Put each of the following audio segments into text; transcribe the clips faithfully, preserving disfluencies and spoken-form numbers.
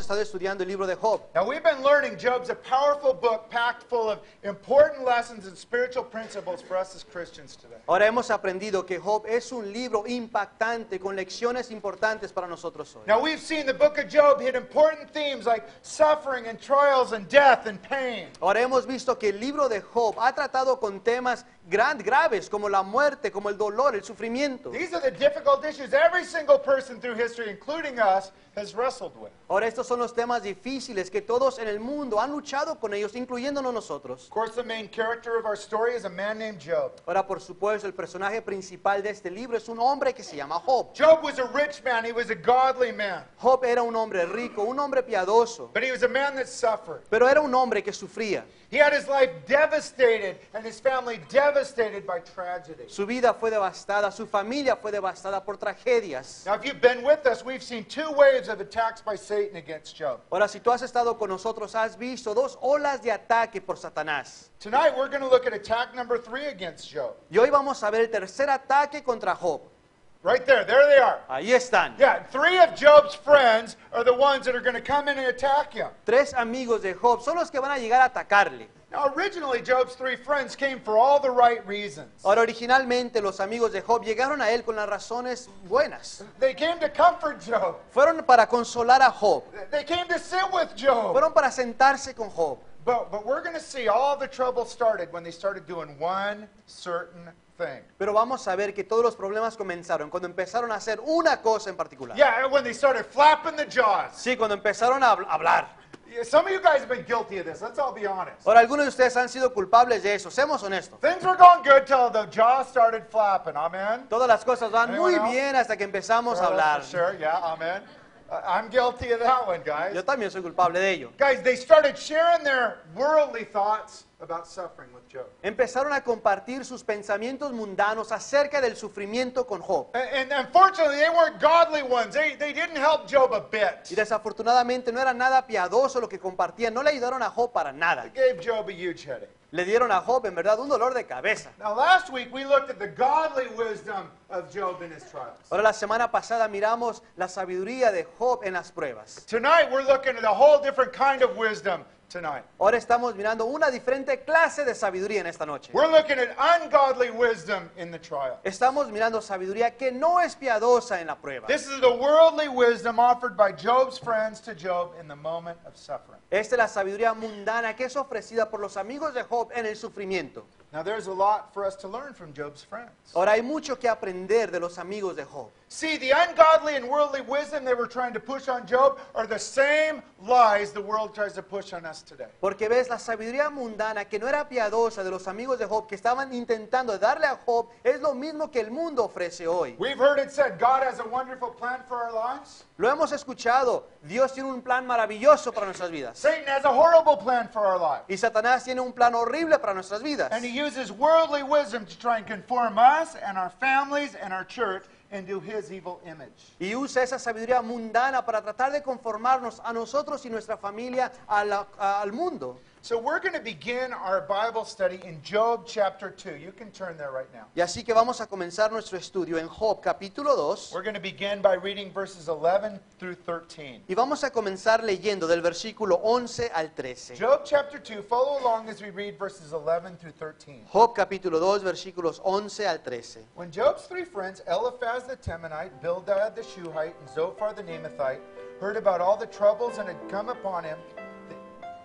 estado estudiando el libro de Job. Now we've been learning Job's a powerful book packed full of important lessons and spiritual principles for us as Christians today. Ahora hemos aprendido que Job es un libro impactante con lecciones importantes para nosotros hoy. Now we've seen the book of Job hit important themes like suffering and trials and death and pain. Ahora hemos visto que el libro de Job ha tratado con temas gran, graves como la muerte, como el dolor, el sufrimiento. These are the difficult issues every single person through history, including us, has wrestled with. Ahora estos son los temas difíciles que todos en el mundo han luchado con ellos, incluyéndonos nosotros. Of course, the main character of our story is a man named Job. Ahora, por supuesto, el personaje principal de este libro es un hombre que se llama Job. Job was a rich man. He was a godly man. Job era un hombre rico, un hombre piadoso, But he was a man that suffered. pero era un hombre que sufría. He had his life devastated and his family devastated by tragedy. Su vida fue devastada, su familia fue devastada por tragedias. Now, if you've been with us, we've seen two waves of attacks by Satan against Job. Ahora, si tú has estado con nosotros, has visto dos olas de ataque por Satanás. Tonight, we're going to look at attack number three against Job. Y hoy vamos a ver el tercer ataque contra Job. Right there. There they are. Ahí están. Yeah, three of Job's friends are the ones that are going to come in and attack him. Tres amigos de Job son los que van a llegar a atacarle. Now, originally, Job's three friends came for all the right reasons. Ahora, originalmente los amigos de Job llegaron a él con las razones buenas. They came to comfort Job. Fueron para consolar a Job. They came to sit with Job. Fueron para sentarse con Job. But, but we're going to see all the trouble started when they started doing one certain thing. Pero vamos a ver que todos los problemas comenzaron cuando empezaron a hacer una cosa en particular. Yeah, when they started flapping the jaws. Sí, cuando empezaron a habl- hablar. Yeah, some of you guys have been guilty of this. Let's all be honest. Ahora, algunos de ustedes han sido culpables de eso. Seamos honestos. Things were going good till the jaws started flapping. Amen. Todas las cosas van muy Anyone else? bien hasta que empezamos a Oh, hablar. for sure, yeah, amen. Uh, I'm guilty of that one, guys. Yo también soy culpable de ello. Guys, they started sharing their worldly thoughts about suffering with Job. Empezaron a compartir sus pensamientos mundanos acerca del sufrimiento con Job. And, and unfortunately, they weren't godly ones. They, they didn't help Job a bit. Y desafortunadamente no era nada piadoso lo que compartían. No le ayudaron a Job para nada. It gave Job a huge headache. Le dieron a Job, en verdad, un dolor de cabeza. Now, last week, we looked at the godly wisdom of Job in his trials. Ahora, la semana pasada miramos la sabiduría de Job en las pruebas. Tonight, we're looking at a whole different kind of wisdom tonight. Ahora estamos mirando una diferente clase de sabiduría en esta noche. We're looking at ungodly wisdom in the trial. Estamos mirando sabiduría que no es piadosa en la prueba. This is the worldly wisdom offered by Job's friends to Job in the moment of suffering. Esta es la sabiduría mundana que es ofrecida por los amigos de Job en el sufrimiento. Now, there's a lot for us to learn from Job's friends. Ahora hay mucho que aprender de los amigos de Job. See, the ungodly and worldly wisdom they were trying to push on Job are the same lies the world tries to push on us today. Porque ves, la sabiduría mundana que no era piadosa de los amigos de Job que estaban intentando darle a Job es lo mismo que el mundo ofrece hoy. We've heard it said God has a wonderful plan for our lives. Lo hemos escuchado. Dios tiene un plan maravilloso para nuestras vidas. Satan has a horrible plan for our lives. Y Satanás tiene un plan horrible para nuestras vidas. And he uses worldly wisdom to try and conform us and our families and our church into his evil image. Y usa esa sabiduría mundana para tratar de conformarnos a nosotros y nuestra familia a la- a- al mundo. So we're going to begin our Bible study in Job chapter two. You can turn there right now. Y así que vamos a comenzar nuestro estudio en Job capítulo dos. We're going to begin by reading verses eleven through thirteen. Y vamos a comenzar leyendo del versículo once al trece. Job chapter two, follow along as we read verses eleven through thirteen. Job capítulo dos, versículos once al trece. When Job's three friends, Eliphaz the Temanite, Bildad the Shuhite, and Zophar the Naamathite, heard about all the troubles that had come upon him, they...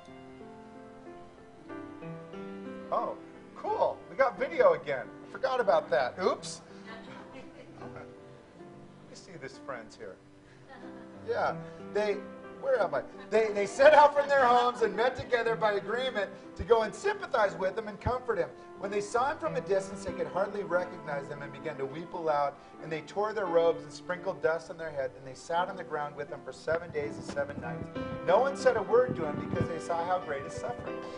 Oh, cool. We got video again. I forgot about that. Oops. Let me see this friends here. Yeah, they, where am I? They, they set out from their homes and met together by agreement to go and sympathize with him and comfort him. When they saw him from a distance, they could hardly recognize him and began to weep aloud. And they tore their robes and sprinkled dust on their head. And they sat on the ground with him for seven days and seven nights. No one said a word to him because they saw how great his suffering was.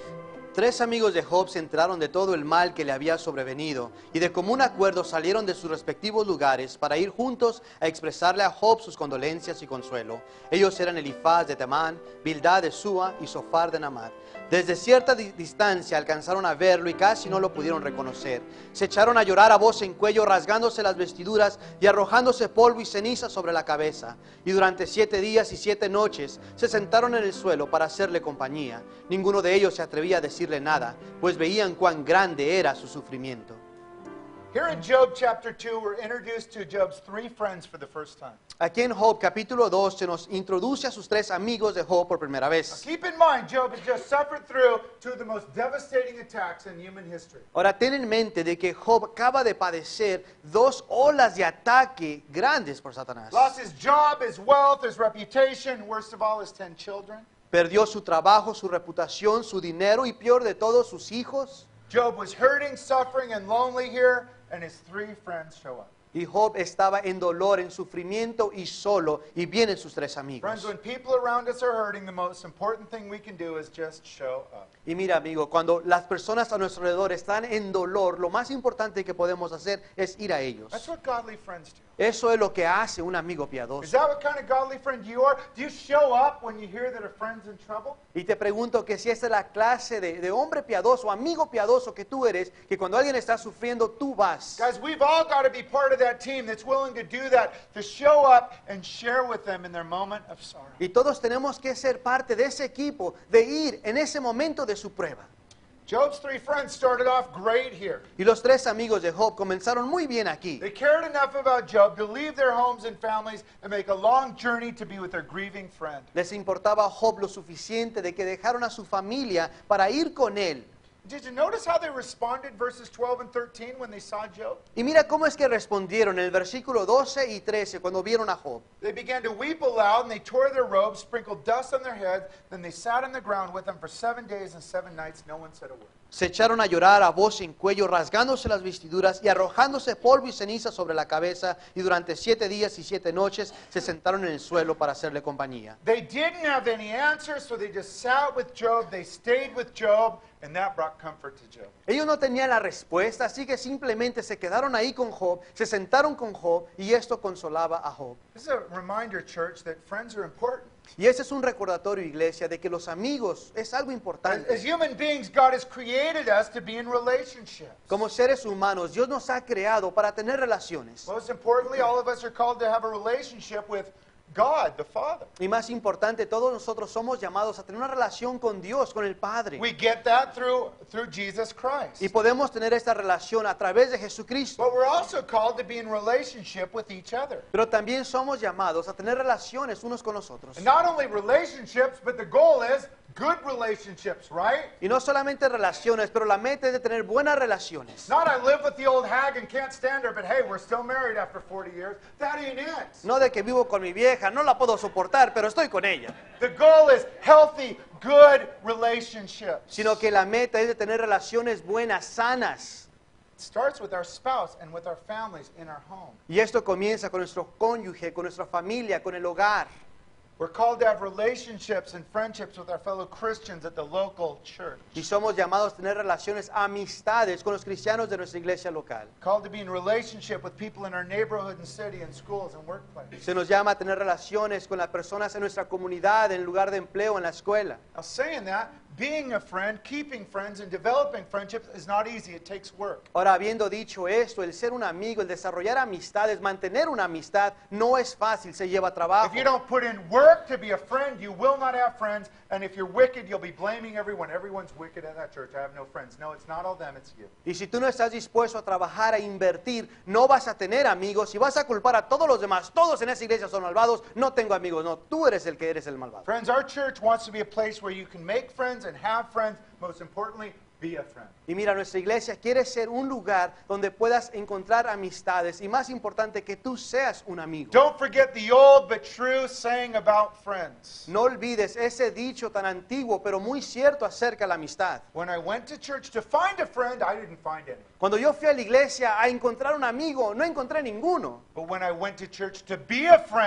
Tres amigos de Job se enteraron de todo el mal que le había sobrevenido y de común acuerdo salieron de sus respectivos lugares para ir juntos a expresarle a Job sus condolencias y consuelo. Ellos eran Elifaz de Temán, Bildad de Súa y Sofar de Namat. Desde cierta di- distancia alcanzaron a verlo y casi no lo pudieron reconocer. Se echaron a llorar a voz en cuello, rasgándose las vestiduras y arrojándose polvo y ceniza sobre la cabeza. Y durante siete días y siete noches se sentaron en el suelo para hacerle compañía. Ninguno de ellos se atrevía a decirle nada, pues veían cuán grande era su sufrimiento. Here in Job chapter two, we're introduced to Job's three friends for the first time. Aquí en Job capítulo dos se nos introduce a sus tres amigos de Job por primera Now, vez. keep in mind, Job has just suffered through two of the most devastating attacks in human history. Ahora ten en mente de que Job acaba de padecer dos olas de ataque grandes por Satanás. Lost his job, his wealth, his reputation, worst of all, his ten children. Perdió su trabajo, su reputación, su dinero y peor de todo, sus hijos. Job was hurting, suffering, and lonely here, and his three friends show up. Y Job estaba en dolor, en sufrimiento y solo, y vienen sus tres Friends, amigos. when people around us are hurting, the most important thing we can do is just show up. Y mira, amigo, cuando las personas a nuestro alrededor están en dolor, lo más importante que podemos hacer es ir a ellos. That's what godly friends do. Eso es lo que hace un amigo Is piadoso. that what kind of godly friend you are? Do you show up when you hear that a friend's in trouble? Y te pregunto que si esta es la clase de, de hombre piadoso, amigo piadoso que tú eres, que cuando alguien está sufriendo, tú vas. Guys, we've all got to be part of that team that's willing to do that, to show up and share with them in their moment of sorrow. Y todos tenemos que ser parte de ese equipo, de ir en ese momento de su prueba. Job's three friends started off great here. Y los tres amigos de Job comenzaron muy bien aquí. They cared enough about Job to leave their homes and families and make a long journey to be with their grieving friend. Les importaba a Job lo suficiente de que dejaron a su familia para ir con él. Did you notice how they responded verses twelve and thirteen when they saw Job? Y mira cómo es que respondieron en el versículo doce y trece cuando vieron a Job. They began to weep aloud, and they tore their robes, sprinkled dust on their heads. Then they sat on the ground with them for seven days and seven nights. No one said a word. Se echaron a llorar a voz en cuello, rasgándose las vestiduras y arrojándose polvo y ceniza sobre la cabeza. Y durante siete días y siete noches se sentaron en el suelo para hacerle compañía. They didn't have any answers, so they just sat with Job. They stayed with Job, and that brought comfort to Job. Ellos no tenían la respuesta, así que simplemente se quedaron ahí con Job, se sentaron con Job y esto consolaba a Job. This is a reminder, church, that friends are important. Y ese es un recordatorio, iglesia, de que los amigos es algo As, importante. as human beings, God has created us to be in relationships. Como seres humanos, Dios nos ha creado para tener relaciones. Most importantly, all of us are called to have a relationship with God, the Father. Y más importante, todos nosotros somos llamados a tener una relación con Dios, con el Padre. We get that through, through Jesus Christ. Y podemos tener esta relación a través de Jesucristo. But we're also called to be in relationship with each other. Pero también somos llamados a tener relaciones unos con nosotros. And not only relationships, but the goal is good relationships, right? Y no solamente relaciones, pero la meta es de tener buenas relaciones. Not I live with the old hag and can't stand her, but hey, we're still married after forty years. That ain't it. No de que vivo con mi vieja, no la puedo soportar, pero estoy con ella. The goal is healthy, good relationships. Sino que la meta es de tener relaciones buenas, sanas. It starts with our spouse and with our families in our home. Y esto comienza con nuestro cónyuge, con nuestra familia, con el hogar. We're called to have relationships and friendships with our fellow Christians at the local church. Y somos llamados a tener relaciones, amistades con los cristianos de nuestra iglesia local. Called to be in relationship with people in our neighborhood and city and schools and workplace. Se nos llama a tener relaciones con las personas en nuestra comunidad, en el lugar de empleo, en la escuela. Now, saying that, being a friend, keeping friends, and developing friendships is not easy. It takes work. Ahora, habiendo dicho esto, el ser un amigo, el desarrollar amistades, mantener una amistad, no es fácil, se lleva trabajo. If you don't put in work to be a friend, you will not have friends. And if you're wicked, you'll be blaming everyone. Everyone's wicked at that church. I have no friends. No, it's not all them, it's you. Y si tú no estás dispuesto a trabajar, a invertir, no vas a tener amigos y vas a culpar a todos los demás. Todos en esa iglesia son malvados. No tengo amigos. No, tú eres el que eres el malvado. Friends, our church wants to be a place where you can make friends and have friends. Most importantly, be a friend. Y mira, nuestra iglesia quiere ser un lugar donde puedas encontrar amistades y más importante que tú seas un amigo. Don't forget the old but true saying about friends. No olvides ese dicho tan antiguo pero muy cierto acerca de la amistad. When I went to church to find a friend, I didn't find any. Cuando yo fui a la iglesia a encontrar un amigo, no encontré ninguno. But when I went to church to be a friend,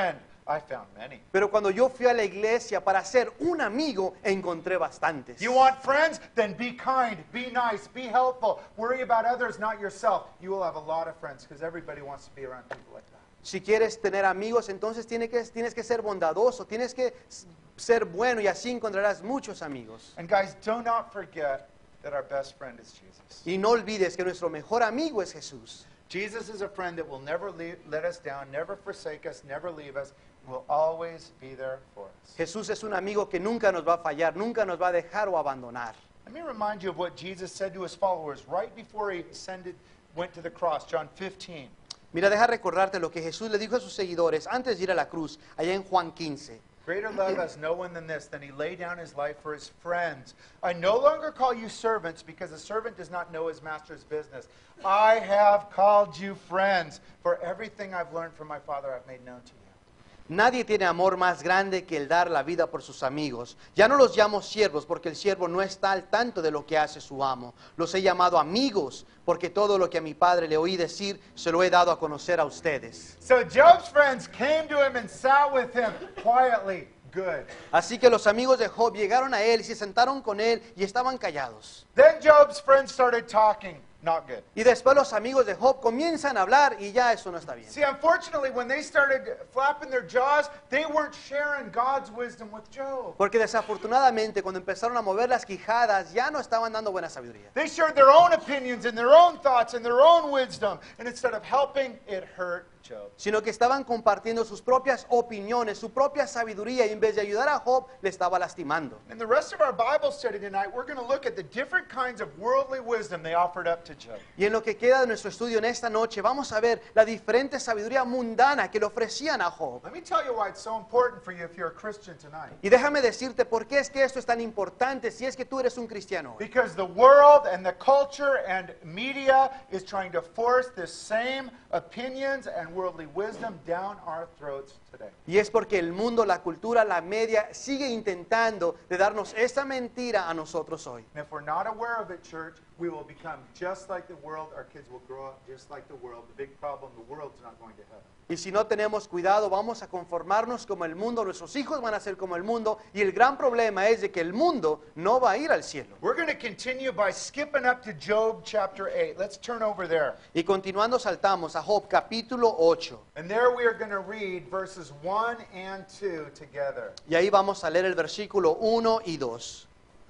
I found many. Pero cuando yo fui a la iglesia para ser un amigo, encontré bastantes. You want friends? Then be kind, be nice, be helpful. Worry about others, not yourself. You will have a lot of friends because everybody wants to be around people like that. Si quieres tener amigos, entonces tienes que, tienes que ser bondadoso, tienes que ser bueno y así encontrarás muchos amigos. And guys, do not forget that our best friend is Jesus. Y no olvides que nuestro mejor amigo es Jesús. Jesus is a friend that will never leave, let us down, never forsake us, never leave us, will always be there for us. Jesús es un amigo que nunca nos va a fallar, nunca nos va a dejar o abandonar. Let me remind you of what Jesus said to his followers right before he ascended, went to the cross, John fifteen. Mira, deja recordarte lo que Jesús le dijo a sus seguidores antes de ir a la cruz, allá en Juan quince. Greater love has no one than this, than he laid down his life for his friends. I no longer call you servants because a servant does not know his master's business. I have called you friends, for everything I've learned from my Father I've made known to you. Nadie tiene amor más grande que el dar la vida por sus amigos. Ya no los llamo siervos porque el siervo no está al tanto de lo que hace su amo. Los he llamado amigos porque todo lo que a mi padre le oí decir se lo he dado a conocer a ustedes. So Job's friends came to him and sat with him quietly. Good. Así que los amigos de Job llegaron a él y se sentaron con él y estaban callados. Then Job's friends started talking. Not good. Y después los amigos de Job comienzan a hablar y ya eso no está bien. See, unfortunately, when they started flapping their jaws, they weren't sharing God's wisdom with Job. Porque desafortunadamente cuando empezaron a mover las quijadas ya no estaban dando buena sabiduría. They shared their own opinions and their own thoughts and their own wisdom. And instead of helping, it hurt Job. Sino que estaban compartiendo sus propias opiniones, su propia sabiduría y en vez de ayudar a Job le estaba lastimando. In the rest of our Bible study tonight, we're going to look at the different kinds of worldly wisdom they offered up to Job. Y en lo que queda de nuestro estudio en esta noche vamos a ver la diferente sabiduría mundana que le ofrecían a Job. Let me tell you why it's so important for you if you're a Christian tonight. Y déjame decirte por qué es que esto es tan importante si es que tú eres un cristiano hoy. Because the world and the culture and media is trying to force the same opinions and worldly wisdom down our throats today. Y es porque el mundo, la cultura, la media sigue intentando de darnos esa mentira a nosotros hoy. And if we're not aware of it, church, we will become just like the world. Our kids will grow up just like the world. The big problem, the world's not going to heaven. Y si no tenemos cuidado, vamos a conformarnos como el mundo, nuestros hijos van a ser como el mundo, y el gran problema es de que el mundo no va a ir al cielo. We're going to continue by skipping up to Job chapter eight. Let's turn over there. Y continuando saltamos a Job capítulo ocho. And there we are going to read verses one and two together. Y ahí vamos a leer el versículo uno y dos.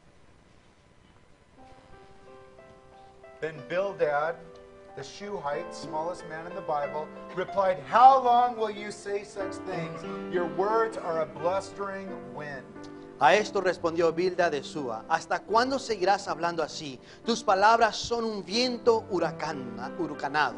Then Bildad, the Shuhite, smallest man in the Bible, replied, "How long will you say such things? Your words are a blustering wind." A esto respondió Bildad de Súa: ¿hasta cuándo seguirás hablando así? Tus palabras son un viento huracana- huracanado.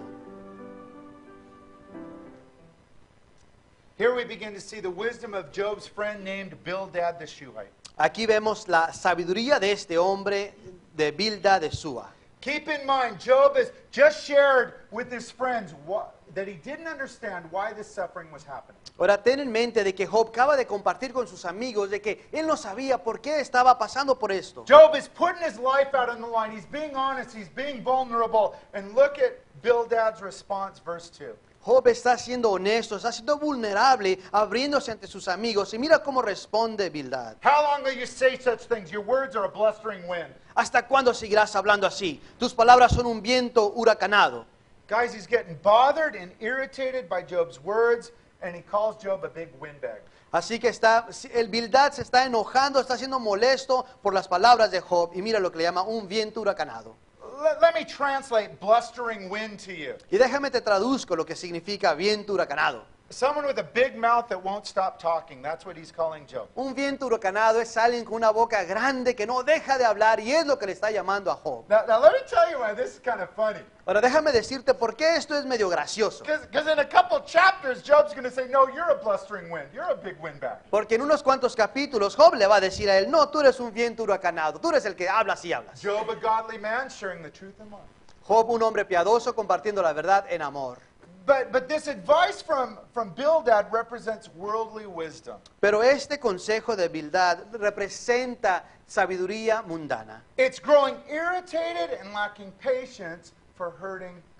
Here we begin to see the wisdom of Job's friend named Bildad the Shuhite. Aquí vemos la sabiduría de este hombre de Bildad de Súa. Keep in mind, Job has just shared with his friends what, that he didn't understand why this suffering was happening. Ahora ten en mente de que Job acaba de compartir con sus amigos de que él no sabía por qué estaba pasando por esto. Job is putting his life out on the line. He's being honest. He's being vulnerable. And look at Bildad's response, verse two. Job está siendo honesto, está siendo vulnerable, abriéndose ante sus amigos. Y mira cómo responde Bildad. How long will you say such things? Your words are a blustering wind. ¿Hasta cuándo seguirás hablando así? Tus palabras son un viento huracanado. Guys, he's getting bothered and irritated by Job's words, and he calls Job a big windbag. Así que está, el Bildad se está enojando, está siendo molesto por las palabras de Job. Y mira lo que le llama un viento huracanado. Let, let me translate blustering wind to you. Y déjame te traduzco lo que significa viento huracanado. Someone with a big mouth that won't stop talking. That's what he's calling Job. Un viento huracanado es alguien con una boca grande que no deja de hablar y es lo que le está llamando a Job. Now, now let me tell you why this is kind of funny. Ahora déjame decirte por qué esto es medio gracioso. Because in a couple chapters, Job's going to say, no, you're a blustering wind. You're a big windbag. Porque en unos cuantos capítulos Job le va a decir a él, no, tú eres un viento huracanado, tú eres el que hablas y hablas. Job, a godly man, sharing the truth in love. Job, un hombre piadoso, compartiendo la verdad en amor. But, but this advice from, from Bildad represents worldly wisdom. Pero este consejo de Bildad representa sabiduría mundana. It's growing irritated and lacking patience for hurting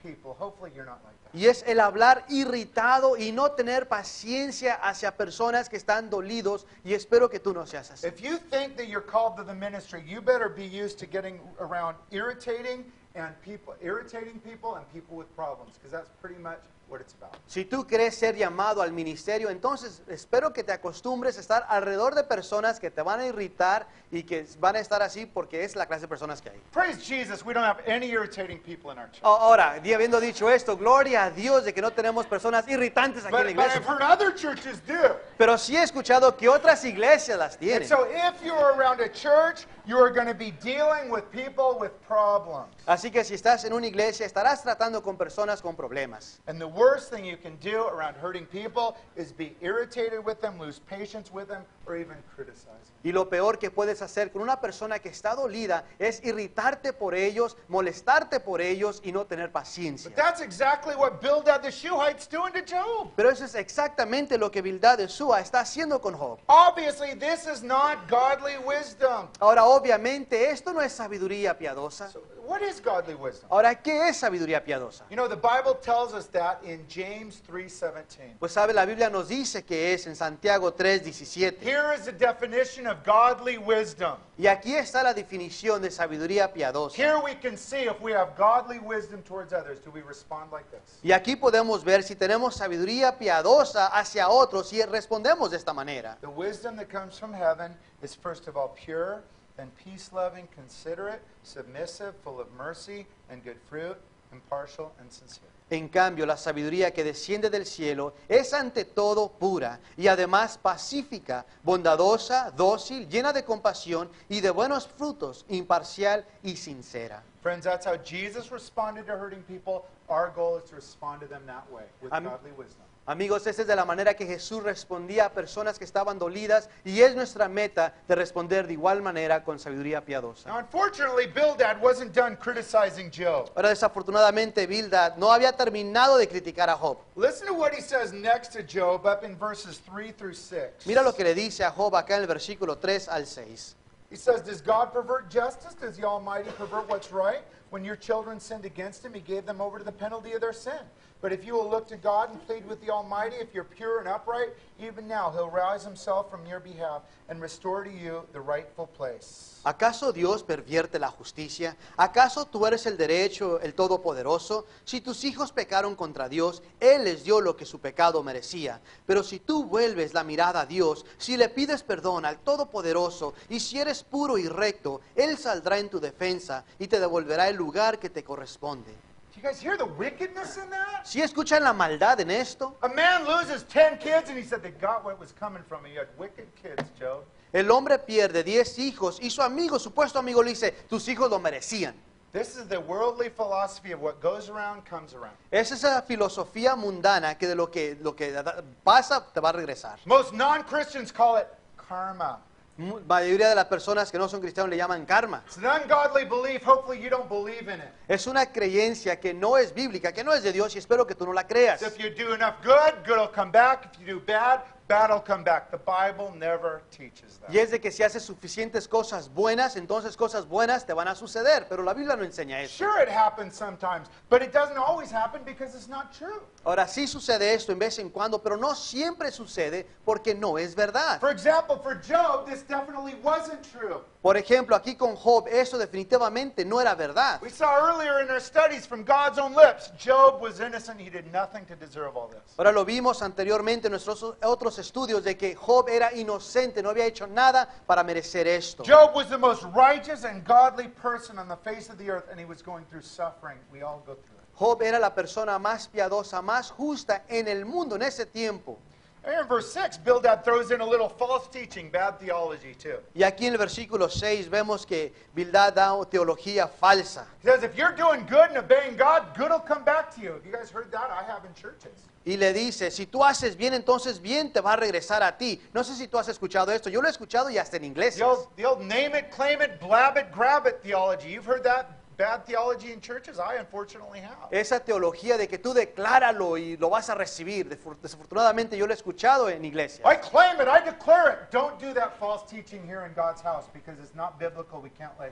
people. Hopefully you're not like that. Y es el hablar irritado y no tener paciencia hacia personas que están dolidos, y espero que tú no seas así. If you think that you're called to the ministry, you better be used to getting around irritating and people, irritating people and people with problems, because that's pretty much what it's about. Si tú crees ser llamado al ministerio, entonces espero que te acostumbres a estar alrededor de personas que te van a irritar y que van a estar así porque es la clase de personas que hay. Praise Jesus, we don't have any irritating people in our church. Ahora, y habiendo dicho esto, gloria a Dios de que no tenemos personas irritantes aquí en la But, but I've iglesia. heard other churches do. Pero sí he escuchado que otras iglesias las And tienen. so if you're around a church, you are going to be dealing with people with problems. Así que si estás en una iglesia, estarás tratando con personas con problemas. And the worst thing you can do around hurting people is be irritated with them, lose patience with them, or even criticize them. Y lo peor que puedes hacer con una persona que está dolida es irritarte por ellos, molestarte por ellos y no tener paciencia. But that's exactly what Bildad the Shuhite's doing to Job. Pero eso es exactamente lo que Bildad de Súa está haciendo con Job. Obviously, this is not godly wisdom. Ahora, obviamente, esto no es sabiduría piadosa. So what is godly wisdom? Ahora, ¿qué es sabiduría piadosa? You know, the Bible tells us that in James three seventeen. Pues sabe, la Biblia nos dice que es en Santiago tres diecisiete. Here is the definition of godly wisdom. Y aquí está la definición de sabiduría piadosa. Here we can see if we have godly wisdom towards others, do we respond like this? Y aquí podemos ver si tenemos sabiduría piadosa hacia otros y respondemos de esta manera. The wisdom that comes from heaven is first of all pure, then peace-loving, considerate, submissive, full of mercy and good fruit, impartial and sincere. En cambio, la sabiduría que desciende del cielo es ante todo pura y además pacífica, bondadosa, dócil, llena de compasión y de buenos frutos, imparcial y sincera. Friends, that's how Jesus responded to hurting people. Our goal is to respond to them that way, with Am- godly wisdom. Amigos, esta es de la manera que Jesús respondía a personas que estaban dolidas y es nuestra meta de responder de igual manera con sabiduría piadosa. Now, unfortunately, Bildad wasn't done criticizing Job. Ahora, desafortunadamente, Bildad no había terminado de criticar a Job. Listen to what he says next to Job up in verses three through six. Mira lo que le dice a Job acá en el versículo tres al seis. He says, does God pervert justice? Does the Almighty pervert what's right? When your children sinned against him, he gave them over to the penalty of their sin. But if you will look to God and plead with the Almighty, if you're pure and upright, even now he'll rouse himself from your behalf and restore to you the rightful place. ¿Acaso Dios pervierte la justicia? ¿Acaso tú eres el derecho, el todopoderoso? Si tus hijos pecaron contra Dios, Él les dio lo que su pecado merecía. Pero si tú vuelves la mirada a Dios, si le pides perdón al todopoderoso, y si eres puro y recto, Él saldrá en tu defensa y te devolverá el lugar que te corresponde. Do you guys hear the wickedness in that? ¿Sí escuchan la maldad en esto? A man loses ten kids and he said they got what was coming from him. You had wicked kids, Job. El hombre pierde diez hijos y su amigo, supuesto amigo, le dice, tus hijos lo merecían. This is the worldly philosophy of what goes around comes around. Es esa filosofía mundana que de lo que, lo que pasa te va a regresar. Most non-Christians call it karma. La mayoría de las personas que no son cristianos le llaman karma. It's an ungodly belief. Hopefully you don't believe in it. Es una creencia que no es bíblica, que no es de Dios y espero que tú no la creas. So if you do enough good, good will come back. If you do bad, bad will come back. The Bible never teaches that. Y es de que si haces suficientes cosas buenas, entonces cosas buenas te van a suceder, pero la Biblia no enseña eso. Sure, it happens sometimes, but it doesn't always happen because it's not true. Ahora sí sucede esto en vez en cuando, pero no siempre sucede porque no es verdad. For example, for Job, this definitely wasn't true. Por ejemplo, aquí con Job, eso definitivamente no era verdad. We saw earlier in our studies from God's own lips, Job was innocent. He did nothing to deserve all this. Ahora lo vimos anteriormente en nuestros otros estudios de que Job era inocente, no había hecho nada para merecer esto. Job was the most righteous and godly person on the face of the earth, and he was going through suffering. We all go through it. Job era la persona más piadosa, más justa en el mundo en ese tiempo. And in verse six, Bildad throws in a little false teaching, bad theology too. Y aquí en el versículo seis vemos que Bildad da teología falsa. He says, if you're doing good and obeying God, good will come back to you. Have you guys heard that? I have in churches. Y le dice, si tú haces bien, entonces bien te va a regresar a ti. No sé si tú has escuchado esto. Yo lo he escuchado y hasta en The iglesias. old, the old name it, claim it, blab it, grab it theology. You've heard that bad theology in churches? I unfortunately have. Esa teología de que tú decláralo y lo vas a recibir. Desafortunadamente yo lo he escuchado en iglesias. I claim it, I declare it. Don't do that false teaching here in God's house because it's not biblical. We can't let him.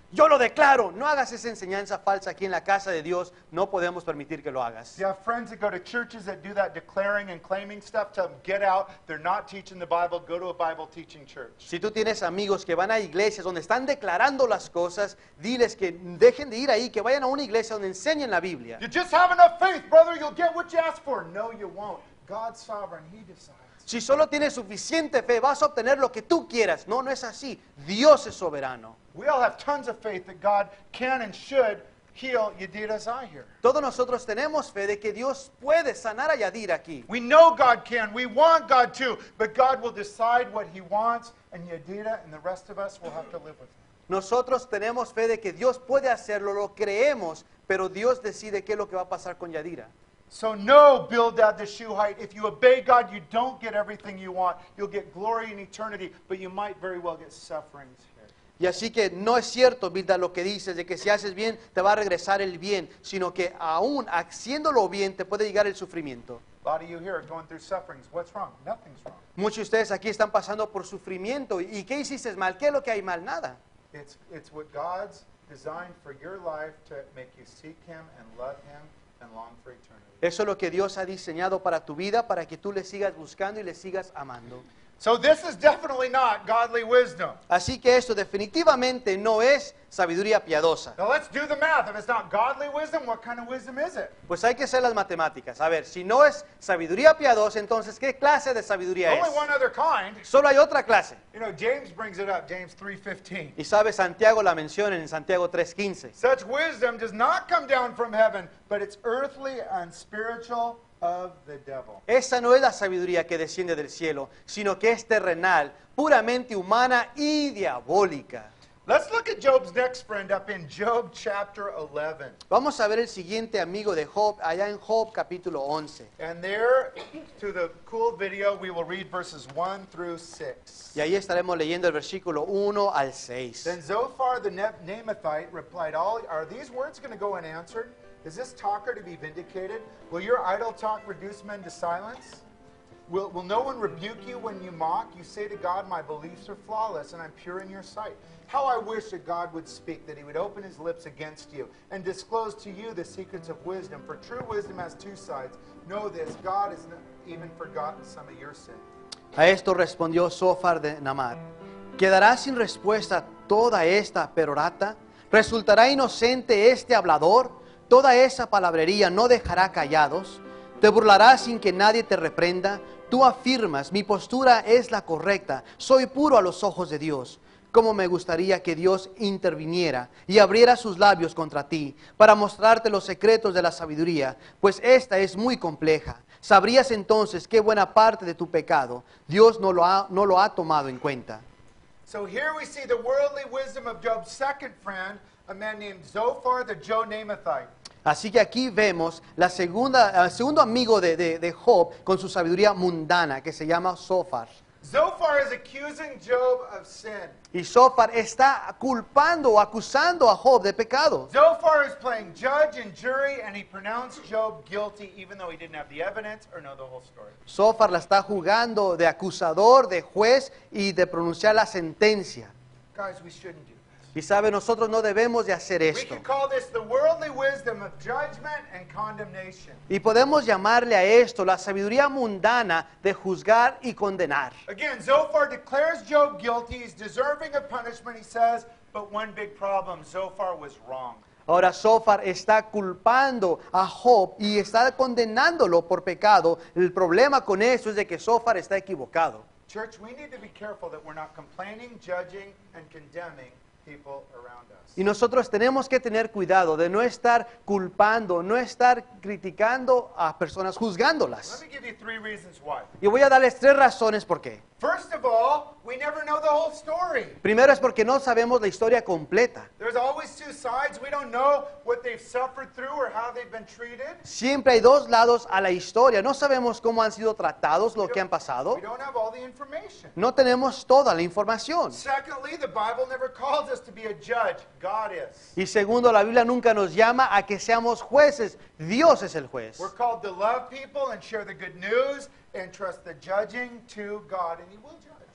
Yo lo declaro. No hagas esa enseñanza falsa aquí en la casa de Dios. No podemos permitir que lo hagas. You have friends that go to churches that do that declaring and claiming stuff. Tell them, get out. They're not teaching the Bible. Go to a Bible teaching church. Si tú tienes amigos que van a iglesias donde están declarando las cosas, diles que dejen de ir ahí, que vayan a una iglesia donde enseñen la Biblia. You just have enough faith, brother. You'll get what you ask for. No, you won't. God's sovereign. He decides. Si solo tienes suficiente fe, vas a obtener lo que tú quieras. No, no es así. Dios es soberano. We all have tons of faith that God can and should heal Yadira Zahir. Todos nosotros tenemos fe de que Dios puede sanar a Yadira aquí. We know God can. We want God to. But God will decide what He wants, and Yadira and the rest of us will have to live with it. Nosotros tenemos fe de que Dios puede hacerlo, lo creemos, pero Dios decide qué es lo que va a pasar con Yadira. So no, Bildad the Shuhite, if you obey God, you don't get everything you want. You'll get glory in eternity, but you might very well get sufferings here. Y así que no es cierto, Bildad, lo que dices, de que si haces bien, te va a regresar el bien, sino que aún haciéndolo bien, te puede llegar el sufrimiento. A lot of you here are going through sufferings. What's wrong? Nothing's wrong. Muchos de ustedes aquí están pasando por sufrimiento. ¿Y qué hiciste mal? ¿Qué es lo que hay mal? Nada. It's, it's what God's designed for your life to make you seek Him and love Him and long for eternity. Eso es lo que Dios ha diseñado para tu vida, para que tú le sigas buscando y le sigas amando. So this is definitely not godly wisdom. Así que esto definitivamente no es sabiduría piadosa. Now let's do the math. If it's not godly wisdom, what kind of wisdom is it? Pues hay que hacer las matemáticas. A ver, si no es sabiduría piadosa, entonces ¿qué clase de sabiduría es? Only one other kind. Solo hay otra clase. You know, James brings it up, James three fifteen. Y sabe, Santiago la menciona en Santiago tres quince. Such wisdom does not come down from heaven, but it's earthly and spiritual of the devil. Esa no es la sabiduría que desciende del cielo, sino que es terrenal, puramente humana y diabólica. Let's look at Job's next friend up in Job chapter eleven. Vamos a ver el siguiente amigo de Job, allá en Job capítulo once. And there, to the cool video, we will read verses one through six. Y ahí estaremos leyendo el versículo uno al seis. Then Zophar the Ne- Naamathite replied, All, Are these words going to go unanswered? Is this talker to be vindicated? Will your idle talk reduce men to silence? Will, will no one rebuke you when you mock? You say to God, my beliefs are flawless and I'm pure in your sight. How I wish that God would speak, that He would open His lips against you and disclose to you the secrets of wisdom. For true wisdom has two sides. Know this, God has not even forgotten some of your sins. A esto respondió Zophar de Namat: ¿Quedará sin respuesta toda esta perorata? ¿Resultará inocente este hablador? Toda esa palabrería no dejará callados. Te burlarás sin que nadie te reprenda. Tú afirmas, mi postura es la correcta. Soy puro a los ojos de Dios. Cómo me gustaría que Dios interviniera y abriera sus labios contra ti para mostrarte los secretos de la sabiduría, pues esta es muy compleja. Sabrías entonces qué buena parte de tu pecado Dios no lo ha, no lo ha tomado en cuenta. So here we see the worldly wisdom of Job's second friend, a man named Zophar the Naamathite. Así que aquí vemos la segunda, el segundo amigo de, de, de Job con su sabiduría mundana, que se llama Zophar. Zophar is accusing Job of sin. Y Zophar está culpando o acusando a Job de pecado. Zophar is playing judge and jury, and he pronounced Job guilty even though he didn't have the evidence or know the whole story. Zophar la está jugando de acusador, de juez y de pronunciar la sentencia. Guys, we shouldn't do this. Y sabe, nosotros no debemos de hacer We esto. could call this the worldly wisdom of judgment and condemnation. Y podemos llamarle a esto la sabiduría mundana de juzgar y condenar. Again, Zophar declares Job guilty. He's deserving of punishment, he says, but one big problem, Zophar was wrong. Ahora Zophar está culpando a Job y está condenándolo por pecado. El problema con eso es de que Zophar está equivocado. Church, we need to be careful that we're not complaining, judging, and condemning people around us. Y nosotros tenemos que tener cuidado de no estar culpando, no estar criticando a personas, Let juzgándolas. me give you three reasons why. Y voy a darles tres razones por qué. First of all, we never know the whole story. Primero es porque no sabemos la historia completa. There's always two sides. We don't know what they've suffered through or how they've been treated. Siempre hay dos lados a la historia. No sabemos cómo han sido tratados, lo que han pasado. We don't have all the information. No tenemos toda la información. Secondly, the Bible never calls us to be a judge. God is. Y segundo, la Biblia nunca nos llama a que seamos jueces. Dios es el juez. We're called to love people and share the good news and trust the judging to God, and He will judge.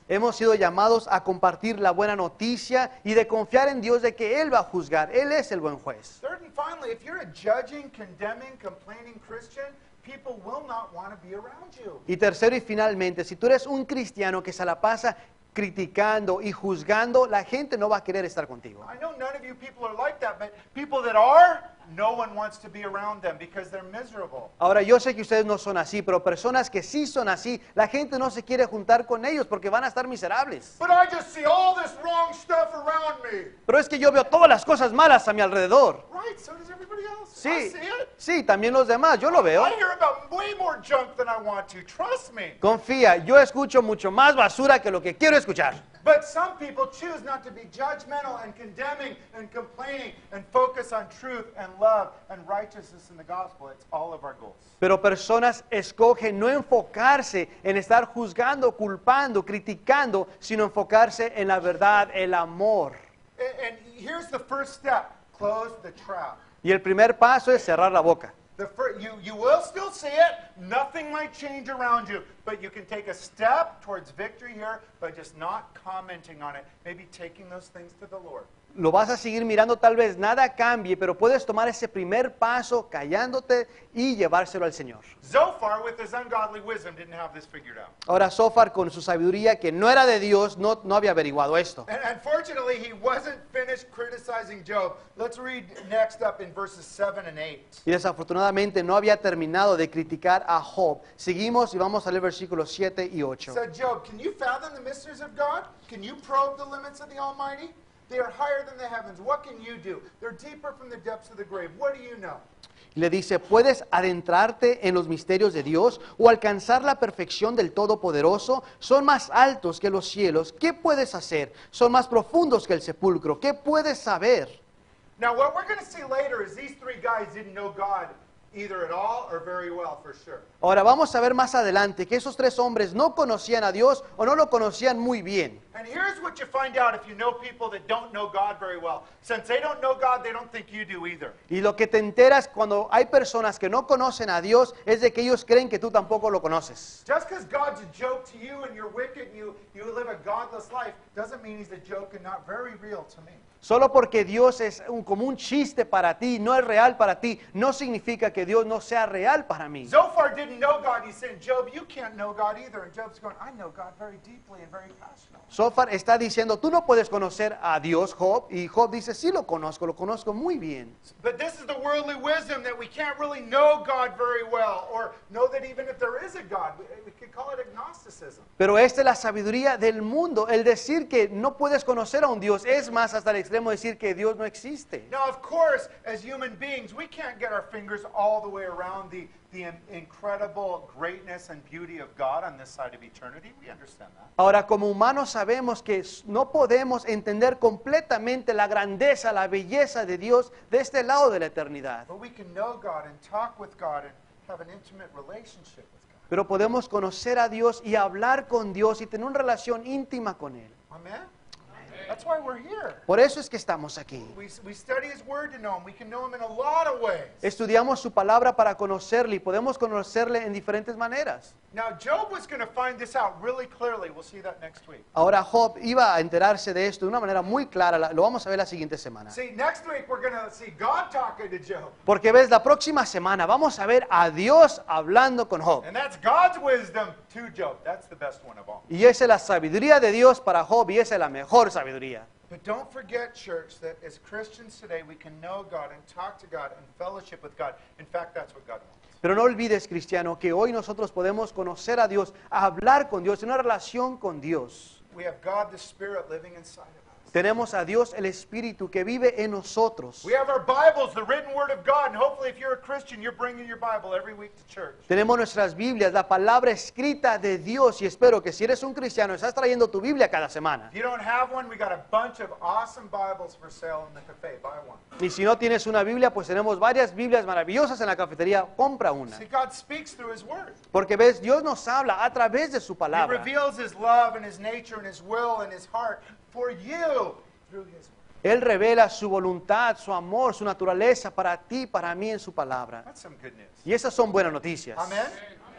Hemos sido llamados a compartir la buena noticia y de confiar en Dios de que Él va a juzgar. Él es el buen juez. Third and finally, if you're a judging, condemning, complaining Christian, people will not want to be around you. Y tercero y finalmente, si tú eres un cristiano que se la pasa criticando y juzgando, la gente no va a querer estar contigo. I know none of you people are like that, but people that are, no one wants to be around them because they're miserable. Ahora, yo sé que ustedes no son así, pero personas que sí son así, la gente no se quiere juntar con ellos porque van a estar miserables. But I just see all this wrong stuff around me. Pero es que yo veo todas las cosas malas a mi alrededor. Right, so does everybody else. I Sí, see it. sí, también los demás, yo lo veo. I hear about way more junk than I want to. Trust me. Confía, yo escucho mucho más basura que lo que quiero escuchar. But some people choose not to be judgmental and condemning and complaining and focus on truth and love and righteousness in the gospel. It's all of our goals. Pero personas escogen no enfocarse en estar juzgando, culpando, criticando, sino enfocarse en la verdad, el amor. And, and here's the first step. Close the trap. Y el primer paso es cerrar la boca. The fir- you, you will still see it. Nothing might change around you. But you can take a step towards victory here by just not commenting on it. Maybe taking those things to the Lord. Lo vas a seguir mirando, tal vez nada cambie, pero puedes tomar ese primer paso callándote y llevárselo al Señor. Zophar, with his ungodly wisdom, didn't have this figured out. Ahora Zophar, con su sabiduría que no era de Dios, no, no había averiguado esto. And unfortunately, he wasn't finished criticizing Job. Let's read next up in verses seven and eight. Y desafortunadamente no había terminado de criticar a Job. Seguimos y vamos a leer versículos siete y ocho. Said Job, can you fathom the mysteries of God? Can you probe the limits of the Almighty? They are higher than the heavens. What can you do? They're deeper from the depths of the grave. What do you know? Le dice, ¿puedes adentrarte en los misterios de Dios o alcanzar la perfección del Todopoderoso? Son más altos que los cielos. ¿Qué puedes hacer? Son más profundos que el sepulcro. ¿Qué puedes saber? Now, what we're going to see later is these three guys didn't know God either at all or very well, for sure. Ahora vamos a ver más adelante que esos tres hombres no conocían a Dios o no lo conocían muy bien. And here's what you find out if you know people that don't know God very well. Since they don't know God, they don't think you do either. Y lo que te enteras cuando hay personas que no conocen a Dios es de que ellos creen que tú tampoco lo conoces. Just because God's a joke to you and you're wicked and you, you live a godless life doesn't mean he's a joke and not very real to me. Solo porque Dios es un, como un chiste para ti, no es real para ti, no significa que Dios no sea real para mí. Zophar didn't know God. He's saying, Job, you can't know God either. And Job's going, I know God very deeply and very passionately. Zophar está diciendo, tú no puedes conocer a Dios, Job. Y Job dice, sí lo conozco, lo conozco muy bien. But this is the worldly wisdom that we can't really know God very well or know that even if there is a God, we, we could call it agnosticism. Pero esta es la sabiduría del mundo, el decir que no puedes conocer a un Dios. Es más, hasta el extremo de decir que Dios no existe. Now, of course, as human beings, we can't get our fingers all the way around the, the in- incredible greatness and beauty of God on this side of eternity. We understand that. Ahora, como humanos sabemos que no podemos entender completamente la grandeza, la belleza de Dios de este lado de la eternidad. But we can know God and talk with God and have an intimate relationship with God. Pero podemos conocer a Dios y hablar con Dios y tener una relación íntima con Él. Amen? That's why we're here. Por eso es que estamos aquí. We, we study His Word to know Him. We can know Him in a lot of ways. Estudiamos su palabra para conocerle y podemos conocerle en diferentes maneras. Now, Job was going to find this out really clearly. We'll see that next week. Ahora Job iba a enterarse de esto de una manera muy clara. La- Lo vamos a ver la siguiente semana. See, next week we're going to see God talking to Job. Porque ves, la próxima semana vamos a ver a Dios hablando con Job. And that's God's wisdom to Job. That's the best one of all. Y esa es la sabiduría de Dios para Job y esa es la mejor sabiduría. But don't forget, church, that as Christians today, we can know God and talk to God and fellowship with God. In fact, that's what God wants. Pero no olvides, cristiano, que hoy nosotros podemos conocer a Dios, hablar con Dios, en una relación con Dios. We have God the Spirit living inside of us. Tenemos a Dios el Espíritu que vive en nosotros. We have our Bibles, the written Word of God, and hopefully if you're a Christian, you're bringing your Bible every week to church. Tenemos nuestras Biblias, la palabra escrita de Dios y espero que si eres un cristiano estás trayendo tu Biblia cada semana. If you don't have one, we got a bunch of awesome Bibles for sale in the cafe. Buy one. Y si no tienes una Biblia, pues tenemos varias Biblias maravillosas en la cafetería, compra una. See, God speaks through His Word. Porque ves, Dios nos habla a través de su He palabra. reveals His love and His nature and His will and His heart for you through His Word. Él revela su voluntad, su amor, su naturaleza para ti, para mí en su palabra. That's some good news. Y esas son buenas noticias. Amen?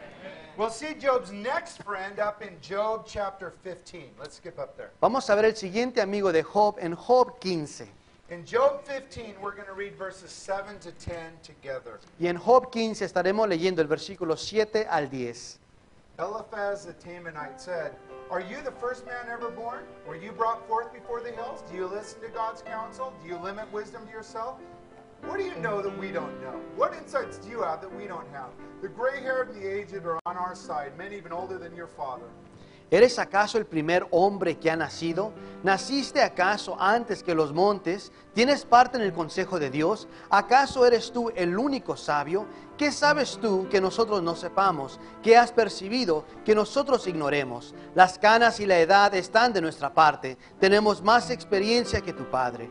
We'll see Job's next friend up in Job chapter fifteen. Let's skip up there. Vamos a ver el siguiente amigo de Job en Job quince. In Job fifteen, we're going to read verses seven to ten together. Y en Job quince estaremos leyendo el versículo siete al diez. Eliphaz the Temanite said, "Are you the first man ever born? Were you brought forth before the hills? Do you listen to God's counsel? Do you limit wisdom to yourself? What do you know that we don't know? What insights do you have that we don't have? The gray-haired and the aged are on our side, many even older than your father. ¿Eres acaso el primer hombre que ha nacido? ¿Naciste acaso antes que los montes? ¿Tienes parte en el consejo de Dios? ¿Acaso eres tú el único sabio? ¿Qué sabes tú que nosotros no sepamos? ¿Qué has percibido que nosotros ignoremos? Las canas y la edad están de nuestra parte. Tenemos más experiencia que tu padre.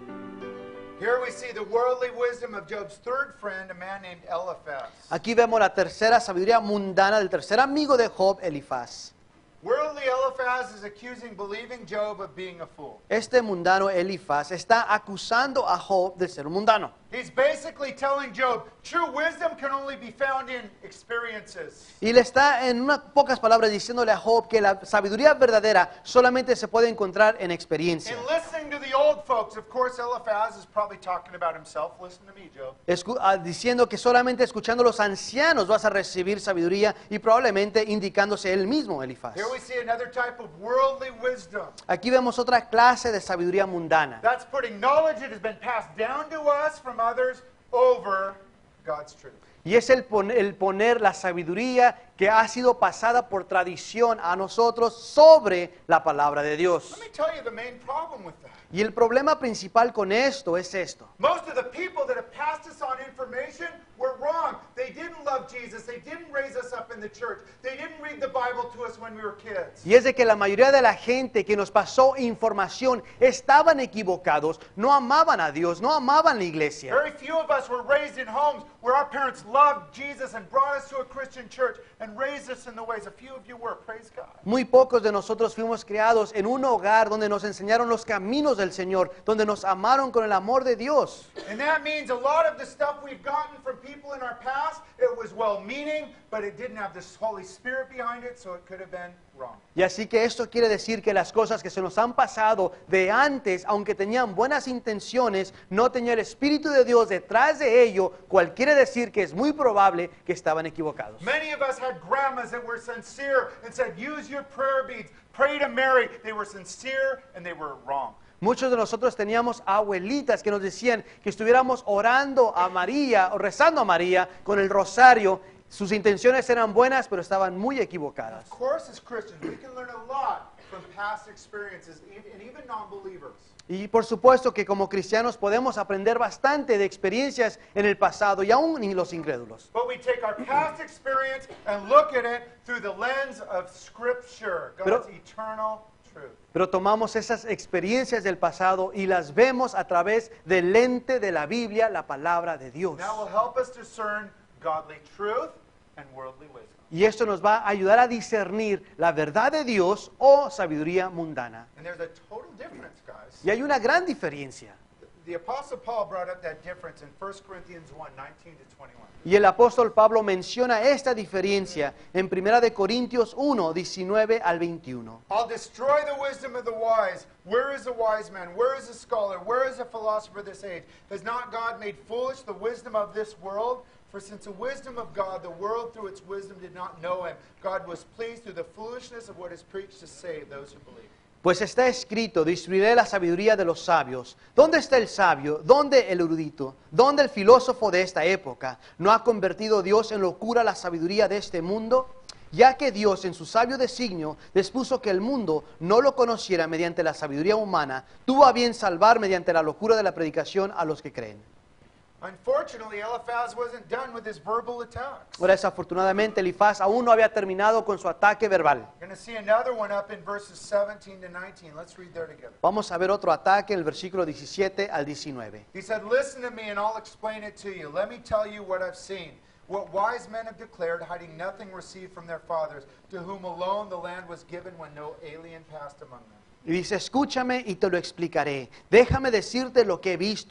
Here we see the worldly wisdom of Job's third friend, a man named Eliphaz. Aquí vemos la tercera sabiduría mundana del tercer amigo de Job, Elifaz. Worldly Eliphaz is accusing believing Job of being a fool. Este mundano Elifaz está acusando a Job de ser un mundano. He's basically telling Job, true wisdom can only be found in experiences. Y le está en unas pocas palabras diciéndole a Job que la sabiduría verdadera solamente se puede encontrar en experiencia. In listening to the old folks, of course, Eliphaz is probably talking about himself. Listen to me, Job. Escu- ah, diciendo que solamente escuchando a los ancianos vas a recibir sabiduría y probablemente indicándose él mismo, Elifaz. Here we see another type of worldly wisdom. Aquí vemos otra clase de sabiduría mundana. That's putting knowledge that has been passed down to us from others over God's truth. Y es el, pon- el poner la sabiduría que ha sido pasada por tradición a nosotros sobre la palabra de Dios. Let me tell you the main problem with that. Y el problema principal con esto es esto. Most of the people that have passed us on information were wrong. They didn't love Jesus. They didn't raise us up in the church. They didn't read the Bible to us when we were kids. Y es de que la mayoría de la gente que nos pasó información estaban equivocados, no amaban a Dios, no amaban la iglesia. Very few of us were raised in homes where our parents loved Jesus and brought us to a Christian church and raised us in the ways. A few of you were, praise God. Muy pocos de nosotros fuimos criados en un hogar donde nos enseñaron los caminos del Señor, donde nos amaron con el amor de Dios. And that means a lot of the stuff we've gotten from people in our past, it was well-meaning, but it didn't have this Holy Spirit behind it, so it could have been wrong. Y así que esto quiere decir que las cosas que se nos han pasado de antes, aunque tenían buenas intenciones, no tenía el Espíritu de Dios detrás de ello, cual quiere decir que es muy probable que estaban equivocados. Many of us had grandmas that were sincere and said, use your prayer beads, pray to Mary. They were sincere and they were wrong. Muchos de nosotros teníamos abuelitas que nos decían que estuviéramos orando a María o rezando a María con el rosario. Sus intenciones eran buenas, pero estaban muy equivocadas. Of course, as Christians, we can learn a lot from past experiences and even non-believers. Y por supuesto que como cristianos podemos aprender bastante de experiencias en el pasado y aún en los incrédulos. But we take our past experience and look at it through the lens of Scripture, God's Pero- eternal truth. Pero tomamos esas experiencias del pasado y las vemos a través del lente de la Biblia, la palabra de Dios. That will help us discern godly truth and worldly wisdom. Y esto nos va a ayudar a discernir la verdad de Dios o sabiduría mundana. And there's a total difference, guys. Y hay una gran diferencia. The Apostle Paul brought up that difference in First Corinthians one, nineteen to twenty-one. Y el apóstol Pablo menciona esta diferencia en Primera de Corintios uno, diecinueve al veintiuno. I'll destroy the wisdom of the wise. Where is the wise man? Where is the scholar? Where is the philosopher of this age? Has not God made foolish the wisdom of this world? For since the wisdom of God, the world through its wisdom did not know him, God was pleased through the foolishness of what is preached to save those who believe. Pues está escrito, destruiré la sabiduría de los sabios. ¿Dónde está el sabio? ¿Dónde el erudito? ¿Dónde el filósofo de esta época? ¿No ha convertido Dios en locura la sabiduría de este mundo? Ya que Dios en su sabio designio dispuso que el mundo no lo conociera mediante la sabiduría humana, tuvo a bien salvar mediante la locura de la predicación a los que creen. Unfortunately, Eliphaz wasn't done with his verbal attacks. Ahora, desafortunadamente, Elifaz aún no había terminado con su ataque verbal. We're going to see another one up in verses seventeen to nineteen. Let's read there together. Vamos a ver otro ataque en el versículo diecisiete al diecinueve. He said, listen to me and I'll explain it to you. Let me tell you what I've seen. What wise men have declared, hiding nothing received from their fathers, to whom alone the land was given when no alien passed among them. Y dice, escúchame y te lo explicaré. Déjame decirte lo que he visto.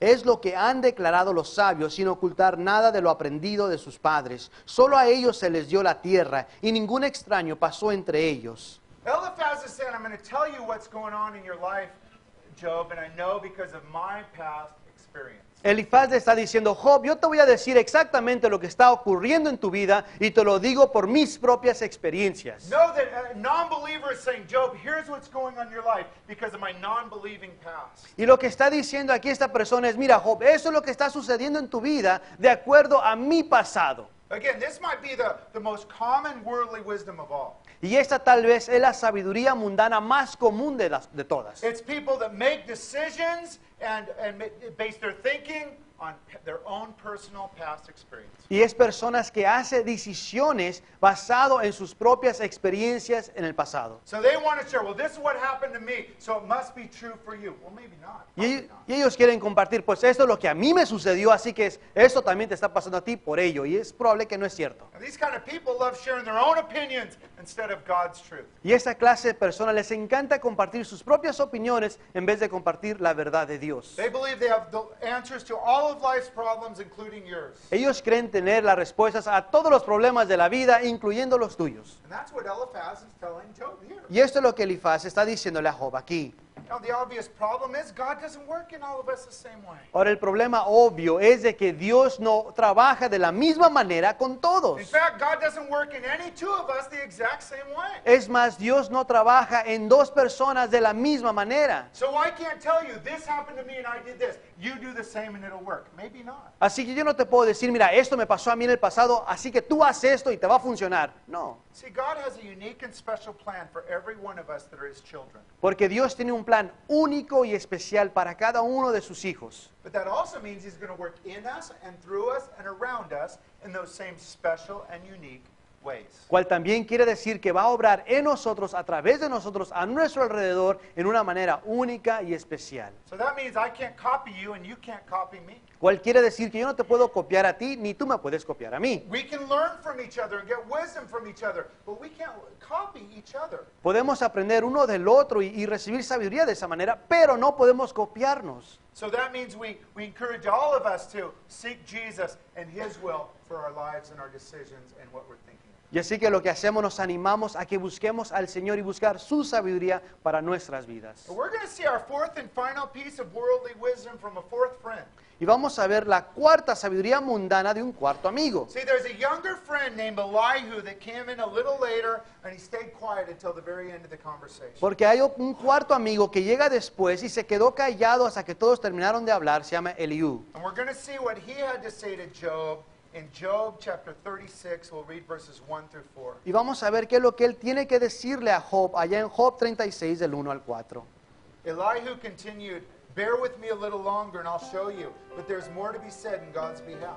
Es lo que han declarado los sabios sin ocultar nada de lo aprendido de sus padres. Solo a ellos se les dio la tierra y ningún extraño pasó entre ellos. Eliphaz is saying, I'm going to tell you what's going on in your life, Job, and I know because of my past experience. Elifaz le está diciendo, Job, yo te voy a decir exactamente lo que está ocurriendo en tu vida y te lo digo por mis propias experiencias. Know that a non-believer is saying, Job, here's what's going on in your life because of my non-believing past. Y lo que está diciendo aquí esta persona es, mira, Job, eso es lo que está sucediendo en tu vida de acuerdo a mi pasado. Again, this might be the, the most common worldly wisdom of all. Y esta tal vez es la sabiduría mundana más común de, las, de todas. It's people that make decisions and, and ma- base their thinking on p- their own personal past experience. Y es personas que hacen decisiones basado en sus propias experiencias en el pasado. So they want to share, well, this is what happened to me, so it must be true for you. Well, maybe not. Y, Probably ellos- not. y ellos quieren compartir, pues esto es lo que a mí me sucedió, así que es, esto también te está pasando a ti por ello. Y es probable que no es cierto. And these kind of people love sharing their own opinions instead of God's truth. Y esta clase de personas les encanta compartir sus propias opiniones en vez de compartir la verdad de Dios. They believe they have the answers to all of life's problems, including yours. Ellos creen tener las respuestas a todos los problemas de la vida, incluyendo los tuyos. And that's what Eliphaz is telling Job here. Y esto es lo que Elifaz está diciéndole a Job aquí. Now, the obvious problem is God doesn't work in all of us the same way. Ahora, el problema obvio es de que Dios no trabaja de la misma manera con todos. In fact, God doesn't work in any two of us the exact same way. Es más, Dios no trabaja en dos personas de la misma manera. So I can't tell you, this happened to me and I did this. You do the same and it'll work. Maybe not. Así que yo no te puedo decir, mira, esto me pasó a mí en el pasado, así que tú haces esto y te va a funcionar. No, See, God has a unique and special plan for every one of us that are His children. porque Dios tiene un plan único y especial para cada uno de sus hijos. But that also means He's going to work in us and through us and around us in those same special and unique ways. Cual también quiere decir que va a obrar en nosotros, a través de nosotros, a nuestro alrededor, en una manera única y especial. So that means I can't copy you and you can't copy me. Cual quiere decir que yo no te puedo copiar a ti, ni tú me puedes copiar a mí. We can learn from each other and get wisdom from each other, but we can't copy each other. Podemos aprender uno del otro y, y recibir sabiduría de esa manera, pero no podemos copiarnos. So that means we, we encourage all of us to seek Jesus and His will for our lives and our decisions and what we're thinking. Y así que lo que hacemos, nos animamos a que busquemos al Señor y buscar su sabiduría para nuestras vidas. But we're going to see our fourth and final piece of worldly wisdom from a fourth friend. Y vamos a ver la cuarta sabiduría mundana de un cuarto amigo. See, there's a younger friend named Elihu that came in a little later and he stayed quiet until the very end of the conversation. Porque hay un cuarto amigo que llega después y se quedó callado hasta que todos terminaron de hablar, se llama Eliú. And we're going to see what he had to say to Job in Job chapter thirty-six. We'll read verses one through four. Y vamos a ver qué es lo que él tiene que decirle a Job allá en Job treinta y seis del uno al cuatro. Elihu continued, bear with me a little longer and I'll show you, but there's more to be said in God's behalf.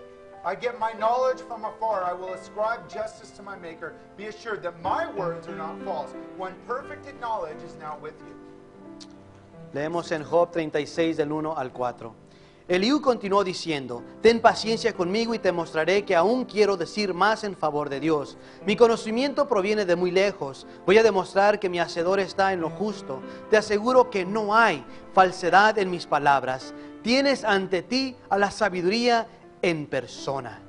I get my knowledge from afar. I will ascribe justice to my Maker. Be assured that my words are not false. One perfect in knowledge is now with you. Leemos en Job treinta y seis del uno al cuatro. Eliú continuó diciendo, ten paciencia conmigo y te mostraré que aún quiero decir más en favor de Dios. Mi conocimiento proviene de muy lejos. Voy a demostrar que mi hacedor está en lo justo. Te aseguro que no hay falsedad en mis palabras. Tienes ante ti a la sabiduría en persona.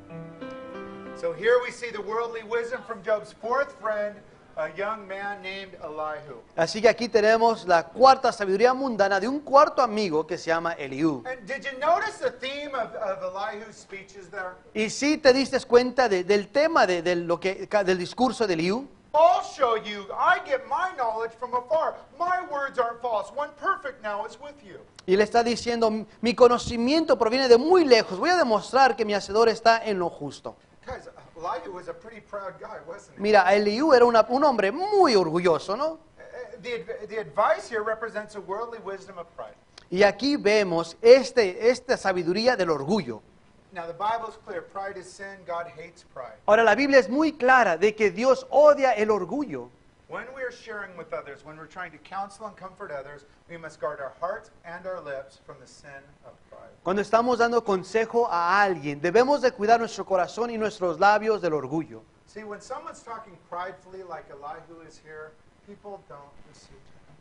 So here we see the worldly wisdom from Job's fourth friend, a young man named Elihu. Así que aquí tenemos la cuarta sabiduría mundana de un cuarto amigo que se llama Eliú. And did you notice the theme of, of Elihu's speeches there? Y si te diste cuenta de- del tema de, de lo que, del discurso de Eliú. I'll show you. I get my knowledge from afar. My words aren't false. One perfect now is with you. Y le está diciendo, mi conocimiento proviene de muy lejos. Voy a demostrar que mi hacedor está en lo justo. Guys, Elihu was a pretty proud guy, wasn't he? Mira, Eliú era una- un hombre muy orgulloso, ¿no? Uh, The, adv- the advice here represents a worldly wisdom of pride. Y aquí vemos este, esta sabiduría del orgullo. Now, the Bible is clear. Pride is sin. God hates pride. Ahora, la Biblia es muy clara de que Dios odia el orgullo. When we are sharing with others, when we're trying to counsel and comfort others, we must guard our hearts and our lips from the sin of pride. Cuando estamos dando consejo a alguien, debemos de cuidar nuestro corazón y nuestros labios del orgullo. See, when someone's talking pridefully like Elihu is here, people don't receive him.